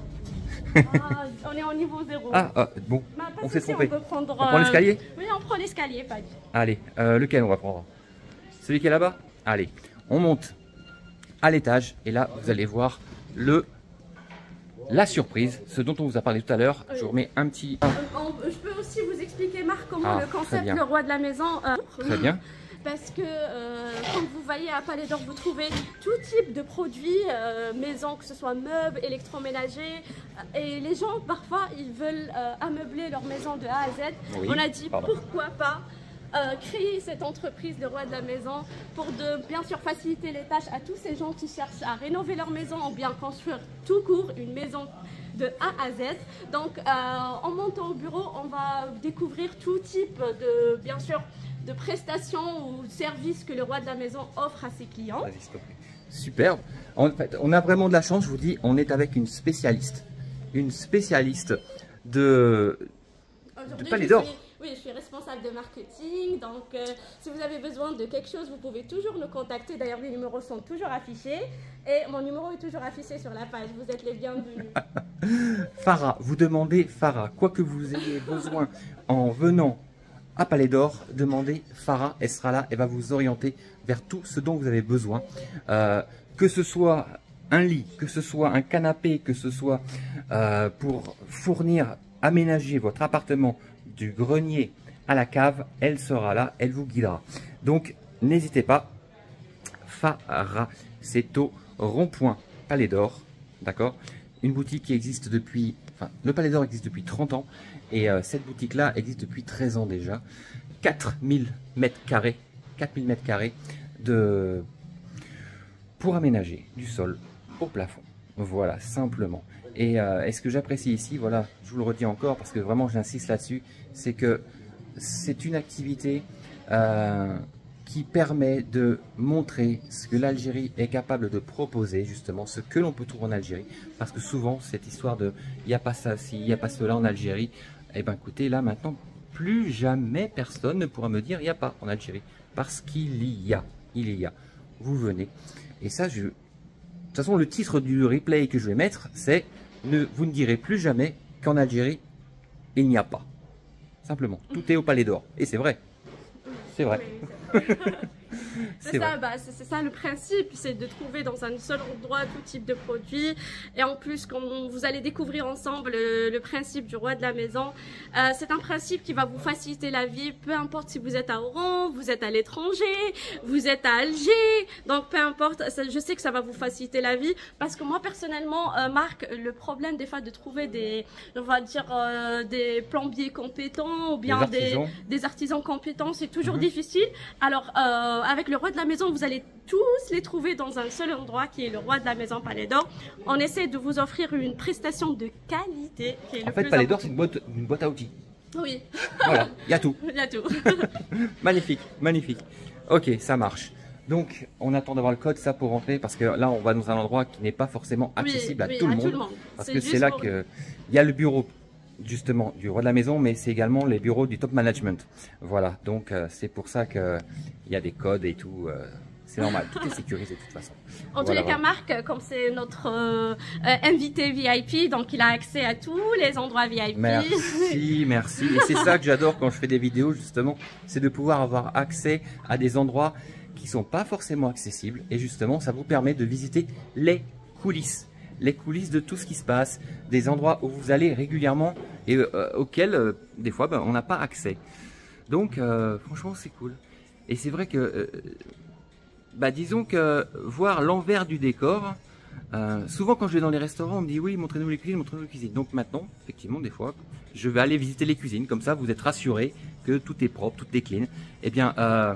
Ah, on est au niveau zéro. Ah, ah bon, bah, on s'est trompé. On, prendre, on prend l'escalier? Oui, on prend l'escalier, pas dit. Allez, euh, lequel on va prendre? Celui qui est là-bas? Allez, on monte à l'étage et là, vous allez voir le la surprise, ce dont on vous a parlé tout à l'heure. Oui. Je vous remets un petit... Euh, on, je peux aussi vous expliquer, Marc, comment ah, le concept, le roi de la maison... Euh... Très bien. Parce que, euh, comme vous voyez à Palais d'Or, vous trouvez tout type de produits, euh, maison, que ce soit meubles, électroménagers. Et les gens, parfois, ils veulent euh, ameubler leur maison de A à Z. Oui, on a dit, pardon. pourquoi pas euh, créer cette entreprise, le roi de la maison, pour de bien sûr faciliter les tâches à tous ces gens qui cherchent à rénover leur maison ou bien construire tout court une maison de A à Z. Donc, euh, en montant au bureau, on va découvrir tout type de, bien sûr, de prestations ou de services que le roi de la maison offre à ses clients. superbe. En fait, on a vraiment de la chance, je vous dis, on est avec une spécialiste. Une spécialiste de, de Palais d'Or. Oui, je suis responsable de marketing, donc euh, si vous avez besoin de quelque chose, vous pouvez toujours nous contacter. D'ailleurs, les numéros sont toujours affichés et mon numéro est toujours affiché sur la page. Vous êtes les bienvenus. Farah, vous demandez Farah, quoi que vous ayez besoin en venant à Palais d'Or, demandez Farah, elle sera là, elle va vous orienter vers tout ce dont vous avez besoin. Euh, que ce soit un lit, que ce soit un canapé, que ce soit euh, pour fournir, aménager votre appartement du grenier à la cave, elle sera là, elle vous guidera. Donc, n'hésitez pas, Farah, c'est au rond-point Palais d'Or, d'accord? Une boutique qui existe depuis, enfin, le Palais d'Or existe depuis trente ans, et euh, cette boutique-là existe depuis treize ans déjà. quatre mille mètres carrés, quatre mille mètres carrés de, pour aménager du sol au plafond. Voilà, simplement. Et euh, ce que j'apprécie ici, voilà, je vous le redis encore parce que vraiment j'insiste là-dessus, c'est que c'est une activité euh, qui permet de montrer ce que l'Algérie est capable de proposer, justement, ce que l'on peut trouver en Algérie. Parce que souvent, cette histoire de « il n'y a pas ça, si, il n'y a pas cela en Algérie », eh bien écoutez, là maintenant, plus jamais personne ne pourra me dire « il n'y a pas en Algérie ». Parce qu'il y a, il y a. Vous venez. Et ça, je... de toute façon, le titre du replay que je vais mettre, c'est ne, « Vous ne direz plus jamais qu'en Algérie, il n'y a pas ». Simplement, tout est au Palais d'Or. Et c'est vrai. C'est vrai. C'est ça, bah, c'est ça le principe, c'est de trouver dans un seul endroit tout type de produits. Et en plus, quand vous allez découvrir ensemble le, le principe du roi de la maison, euh, c'est un principe qui va vous faciliter la vie, peu importe si vous êtes à Oran, vous êtes à l'étranger, vous êtes à Alger, donc peu importe, je sais que ça va vous faciliter la vie, parce que moi personnellement, euh, Marc, le problème des fois de trouver des, on va dire, euh, des plombiers compétents ou bien des artisans, des, des artisans compétents, c'est toujours mm-hmm. difficile. Alors, euh, avec le roi de la maison, vous allez tous les trouver dans un seul endroit qui est le roi de la maison Palais d'Or. On essaie de vous offrir une prestation de qualité. Qui est en fait, Palais d'Or, c'est une boîte, une boîte à outils. Oui. Voilà, il y a tout. Il y a tout. Magnifique, magnifique. Ok, ça marche. Donc, on attend d'avoir le code, ça, pour rentrer, parce que là, on va dans un endroit qui n'est pas forcément accessible oui, à, oui, tout, à le tout le monde. Parce que c'est là qu'il y a le bureau justement du roi de la maison, mais c'est également les bureaux du top management. Voilà, donc euh, c'est pour ça qu'il y a des codes et tout. Euh, c'est normal, tout est sécurisé de toute façon. En voilà, tous les cas, voilà. Marc, comme c'est notre euh, euh, invité V I P, donc il a accès à tous les endroits V I P. Merci, merci. Et c'est ça que j'adore quand je fais des vidéos, justement, c'est de pouvoir avoir accès à des endroits qui ne sont pas forcément accessibles. Et justement, ça vous permet de visiter les coulisses. Les coulisses de tout ce qui se passe, des endroits où vous allez régulièrement et euh, auxquels, euh, des fois, ben, on n'a pas accès. Donc, euh, franchement, c'est cool. Et c'est vrai que, euh, bah, disons que voir l'envers du décor, euh, souvent quand je vais dans les restaurants, on me dit oui, montrez-nous les cuisines, montrez-nous les cuisines. Donc maintenant, effectivement, des fois, je vais aller visiter les cuisines. Comme ça, vous êtes rassurés que tout est propre, tout est clean. Eh bien, euh,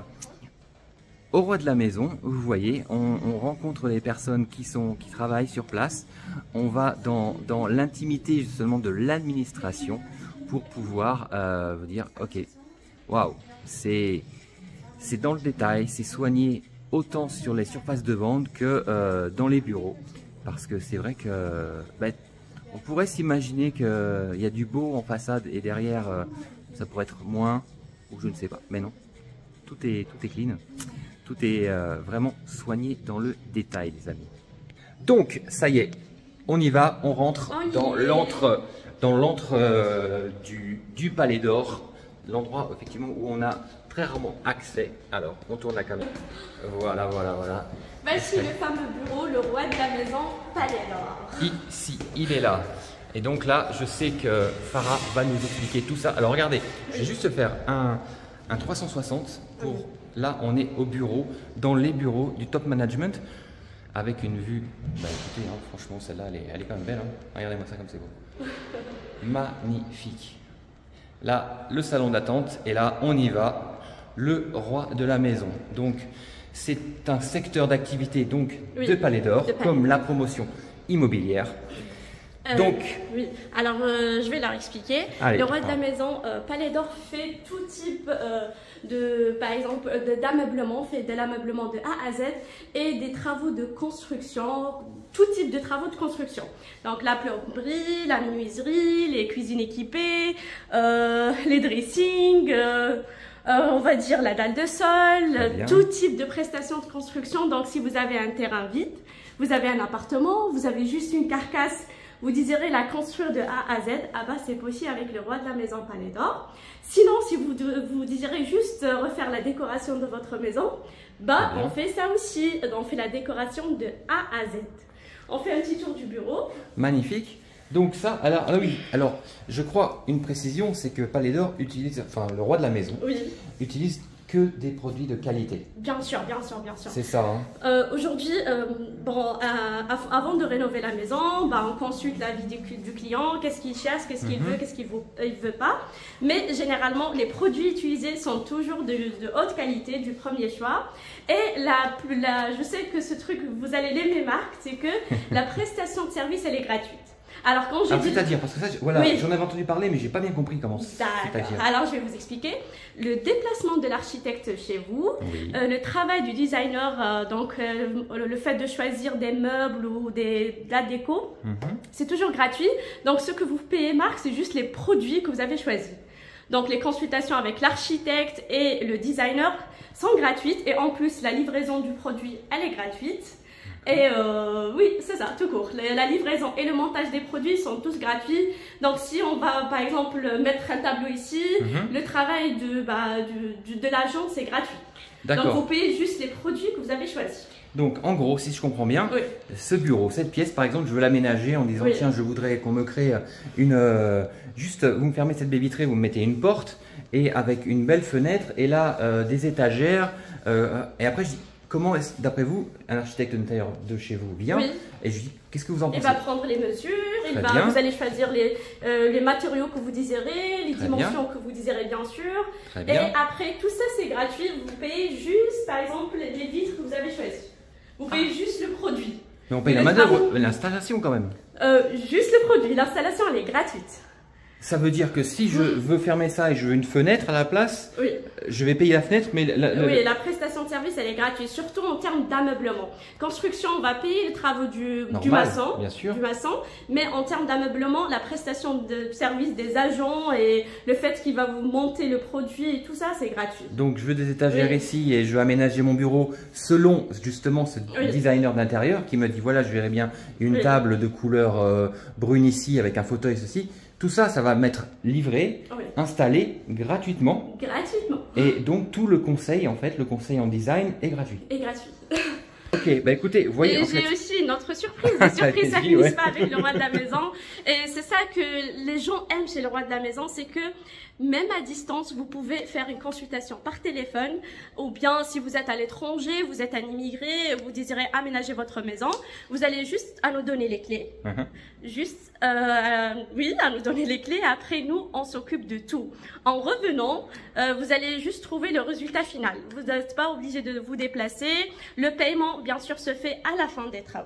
au roi de la maison, vous voyez, on, on rencontre les personnes qui, sont, qui travaillent sur place. On va dans, dans l'intimité justement de l'administration pour pouvoir euh, vous dire, ok, waouh, c'est dans le détail, c'est soigné autant sur les surfaces de vente que euh, dans les bureaux. Parce que c'est vrai que bah, on pourrait s'imaginer qu'il y a du beau en façade et derrière, euh, ça pourrait être moins, ou je ne sais pas, mais non, tout est, tout est clean. Tout est euh, vraiment soigné dans le détail, les amis. Donc, ça y est, on y va, on rentre oh, dans yeah. l'antre dans l'antre euh, du, du Palais d'Or, l'endroit effectivement où on a très rarement accès. Alors, on tourne la caméra. Voilà, voilà, voilà. Voici le fameux bureau, le roi de la maison, Palais d'Or. Ici, il est là. Et donc là, je sais que Farah va nous expliquer tout ça. Alors, regardez, je vais juste faire un, un trois cent soixante pour... Oui. Là, on est au bureau, dans les bureaux du top management, avec une vue, bah écoutez, hein, franchement, celle-là, elle, elle est quand même belle. Hein. Regardez-moi ça comme c'est beau. Magnifique. Là, le salon d'attente, et là, on y va, le roi de la maison. Donc, c'est un secteur d'activité donc oui, de Palais d'Or, comme la promotion immobilière. Euh, Donc, oui, alors euh, je vais leur expliquer. Allez, le roi de la ah. maison, euh, Palais d'Or fait tout type euh, de, par exemple, de- d'ameublement, fait de l'ameublement de A à Z et des travaux de construction, tout type de travaux de construction. Donc la plomberie, la menuiserie, les cuisines équipées, euh, les dressings, euh, euh, on va dire la dalle de sol, tout type de prestations de construction. Donc si vous avez un terrain vide, vous avez un appartement, vous avez juste une carcasse, vous désirez la construire de A à Z, ah bah c'est possible avec le roi de la maison Palais d'Or. Sinon, si vous, vous désirez juste refaire la décoration de votre maison, bah on fait ça aussi. On fait la décoration de A à Z. On fait un petit tour du bureau. Magnifique. Donc ça, alors ah oui, alors je crois une précision, c'est que Palais d'Or utilise, enfin le roi de la maison, oui. utilise que des produits de qualité. Bien sûr, bien sûr, bien sûr. C'est ça. Hein. Euh, Aujourd'hui, euh, bon, euh, avant de rénover la maison, bah, on consulte l'avis du, du client, qu'est-ce qu'il cherche, qu'est-ce qu'il mm-hmm. veut, qu'est-ce qu'il ne veut, veut pas. Mais généralement, les produits utilisés sont toujours de, de haute qualité, du premier choix. Et la, la, je sais que ce truc, vous allez l'aimer, Marc, c'est que la prestation de service, elle est gratuite. Alors quand je dis... C'est-à-dire, parce que ça, voilà, oui. j'en avais entendu parler, mais j'ai pas bien compris comment c'est. Alors je vais vous expliquer. Le déplacement de l'architecte chez vous, oui. euh, le travail du designer, euh, donc euh, le fait de choisir des meubles ou des, de la déco, mm-hmm. c'est toujours gratuit. Donc ce que vous payez, Marc, c'est juste les produits que vous avez choisis. Donc les consultations avec l'architecte et le designer sont gratuites et en plus la livraison du produit, elle est gratuite. Et euh, oui, c'est ça, tout court. La, la livraison et le montage des produits sont tous gratuits. Donc si on va par exemple mettre un tableau ici, mm-hmm. le travail de, bah, du, du, de l'agent, c'est gratuit. Donc vous payez juste les produits que vous avez choisis. Donc en gros, si je comprends bien, oui. ce bureau, cette pièce par exemple, je veux l'aménager en disant oui. tiens, je voudrais qu'on me crée une... Euh, juste, vous me fermez cette baie vitrée, vous me mettez une porte et avec une belle fenêtre et là, euh, des étagères. Euh, et après, je dis... Comment est-ce, d'après vous, un architecte d'intérieur de chez vous vient oui. et je lui dis, qu'est-ce que vous en pensez? Il va prendre les mesures, il va, vous allez choisir les, euh, les matériaux que vous désirez, les Très dimensions bien. que vous désirez bien sûr. Très bien. Et après, tout ça c'est gratuit, vous payez juste par exemple les vitres que vous avez choisies. Vous payez ah. juste le produit. Mais on paye la main-d'œuvre, l'installation quand même. Euh, juste le produit, l'installation elle est gratuite. Ça veut dire que si je veux fermer ça et je veux une fenêtre à la place, oui. je vais payer la fenêtre, mais... La, la... Oui, la prestation de service, elle est gratuite, surtout en termes d'ameublement. Construction, on va payer les travaux du, Normal, du maçon, bien sûr. du maçon, mais en termes d'ameublement, la prestation de service des agents et le fait qu'il va vous monter le produit et tout ça, c'est gratuit. Donc, je veux des étagères oui. ici et je veux aménager mon bureau selon justement ce oui. designer d'intérieur qui me dit, voilà, je verrais bien une oui. table de couleur euh, brune ici avec un fauteuil, ceci. Tout ça, ça va m'être livré, oui. installé gratuitement. Gratuitement. Et donc, tout le conseil, en fait, le conseil en design est gratuit. Et gratuit. Ok, bah écoutez, vous voyez. Et j'ai fait... aussi une autre surprise. Les surprises, ça finit ouais. pas avec le roi de la maison. Et c'est ça que les gens aiment chez le roi de la maison, c'est que même à distance, vous pouvez faire une consultation par téléphone, ou bien si vous êtes à l'étranger, vous êtes un immigré, vous désirez aménager votre maison, vous allez juste à nous donner les clés. Uh-huh. Juste, euh, oui, à nous donner les clés. Après, nous, on s'occupe de tout. En revenant, euh, vous allez juste trouver le résultat final. Vous n'êtes pas obligé de vous déplacer. Le paiement, bien sûr, se fait à la fin des travaux.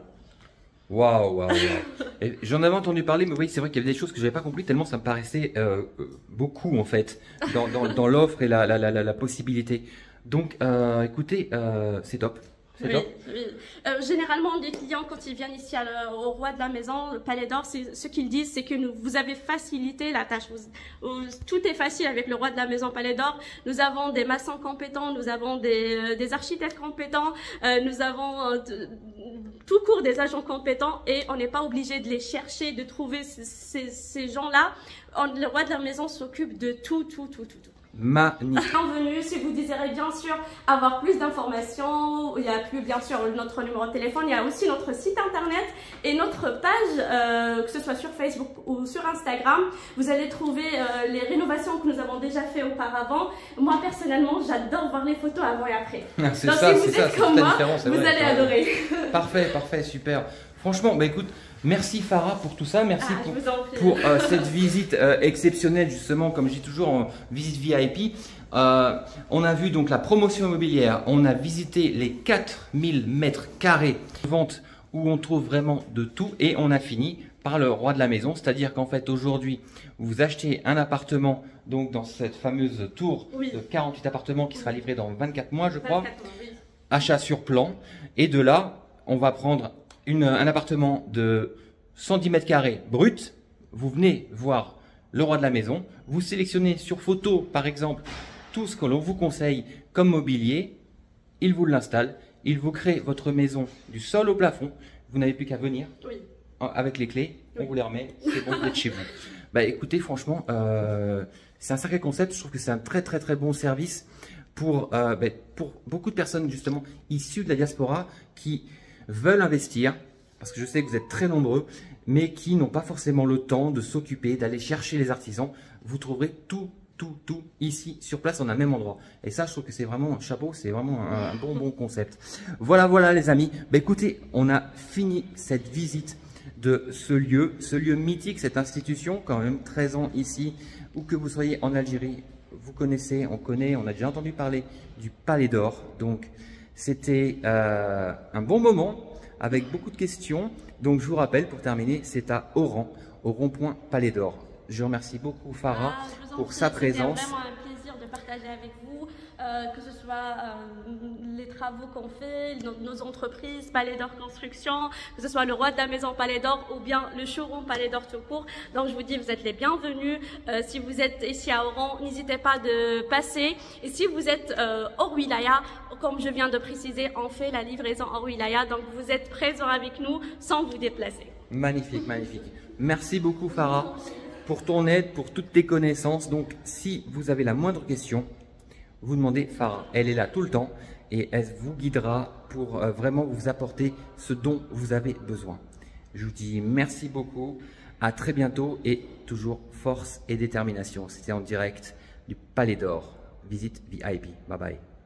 Waouh, waouh, waouh. J'en avais entendu parler, mais oui, c'est vrai qu'il y avait des choses que je n'avais pas compris tellement ça me paraissait euh, beaucoup en fait dans, dans, dans l'offre et la, la, la, la possibilité. Donc, euh, écoutez, euh, c'est top. Oui, oui. Euh, généralement, les clients, quand ils viennent ici à le, au roi de la maison, le Palais d'Or, ce qu'ils disent, c'est que nous, vous avez facilité la tâche. Vous, vous, tout est facile avec le roi de la maison Palais d'Or. Nous avons des maçons compétents, nous avons des, euh, des architectes compétents, euh, nous avons euh, de, tout court des agents compétents et on n'est pas obligé de les chercher, de trouver ces, ces, ces gens-là. Le roi de la maison s'occupe de tout, tout, tout, tout, tout. Magnifique. Bienvenue, si vous désirez bien sûr avoir plus d'informations, il y a plus bien sûr notre numéro de téléphone, il y a aussi notre site internet et notre page, euh, que ce soit sur Facebook ou sur Instagram. Vous allez trouver euh, les rénovations que nous avons déjà fait auparavant. Moi personnellement, j'adore voir les photos avant et après. Donc ça, si vous ça, êtes comme moi, vous vrai, allez adorer. Parfait, parfait, super. Franchement, bah écoute, merci Farah pour tout ça, merci ah, pour, pour euh, cette visite euh, exceptionnelle justement, comme je dis toujours, en visite V I P. Euh, on a vu donc la promotion immobilière, on a visité les quatre mille mètres carrés de vente où on trouve vraiment de tout et on a fini par le roi de la maison, c'est-à-dire qu'en fait aujourd'hui vous achetez un appartement donc dans cette fameuse tour oui. de quarante-huit appartements qui sera livré dans vingt-quatre mois je crois, vingt-quatre mois, oui. Achat sur plan, et de là on va prendre une, un appartement de cent dix mètres carrés brut, vous venez voir le roi de la maison, vous sélectionnez sur photo par exemple tout ce que l'on vous conseille comme mobilier, il vous l'installe, il vous crée votre maison du sol au plafond, vous n'avez plus qu'à venir. Oui. Avec les clés, on oui. vous les remet, c'est bon, vous êtes chez vous. Bah écoutez, franchement, euh, c'est un sacré concept. Je trouve que c'est un très très très bon service pour, euh, bah, pour beaucoup de personnes justement issues de la diaspora qui veulent investir, parce que je sais que vous êtes très nombreux, mais qui n'ont pas forcément le temps de s'occuper, d'aller chercher les artisans. Vous trouverez tout, tout, tout ici sur place en un même endroit. Et ça, je trouve que c'est vraiment un chapeau, c'est vraiment un, un bon bon concept. Voilà, voilà les amis. Bah écoutez, on a fini cette visite de ce lieu, ce lieu mythique, cette institution, quand même treize ans ici, où que vous soyez en Algérie, vous connaissez, on connaît, on a déjà entendu parler du Palais d'Or. Donc, c'était euh, un bon moment, avec beaucoup de questions. Donc, je vous rappelle, pour terminer, c'est à Oran, au rond-point Palais d'Or. Je remercie beaucoup Farah ah, pour sa présence. C'était vraiment un plaisir de partager avec vous, euh, que ce soit euh, les travaux qu'on fait, nos, nos entreprises, Palais d'Or Construction, que ce soit le roi de la maison Palais d'Or ou bien le showroom Palais d'Or tout court. Donc je vous dis, vous êtes les bienvenus. Euh, si vous êtes ici à Oran, n'hésitez pas de passer. Et si vous êtes euh, hors wilaya, comme je viens de préciser, on fait la livraison hors wilaya. Donc vous êtes présents avec nous sans vous déplacer. Magnifique, magnifique. Merci beaucoup Farah pour ton aide, pour toutes tes connaissances. Donc si vous avez la moindre question, vous demandez Farah. Elle est là tout le temps et elle vous guidera pour euh, vraiment vous apporter ce dont vous avez besoin. Je vous dis merci beaucoup, à très bientôt et toujours force et détermination. C'était en direct du Palais d'Or. Visite V I P. Bye bye.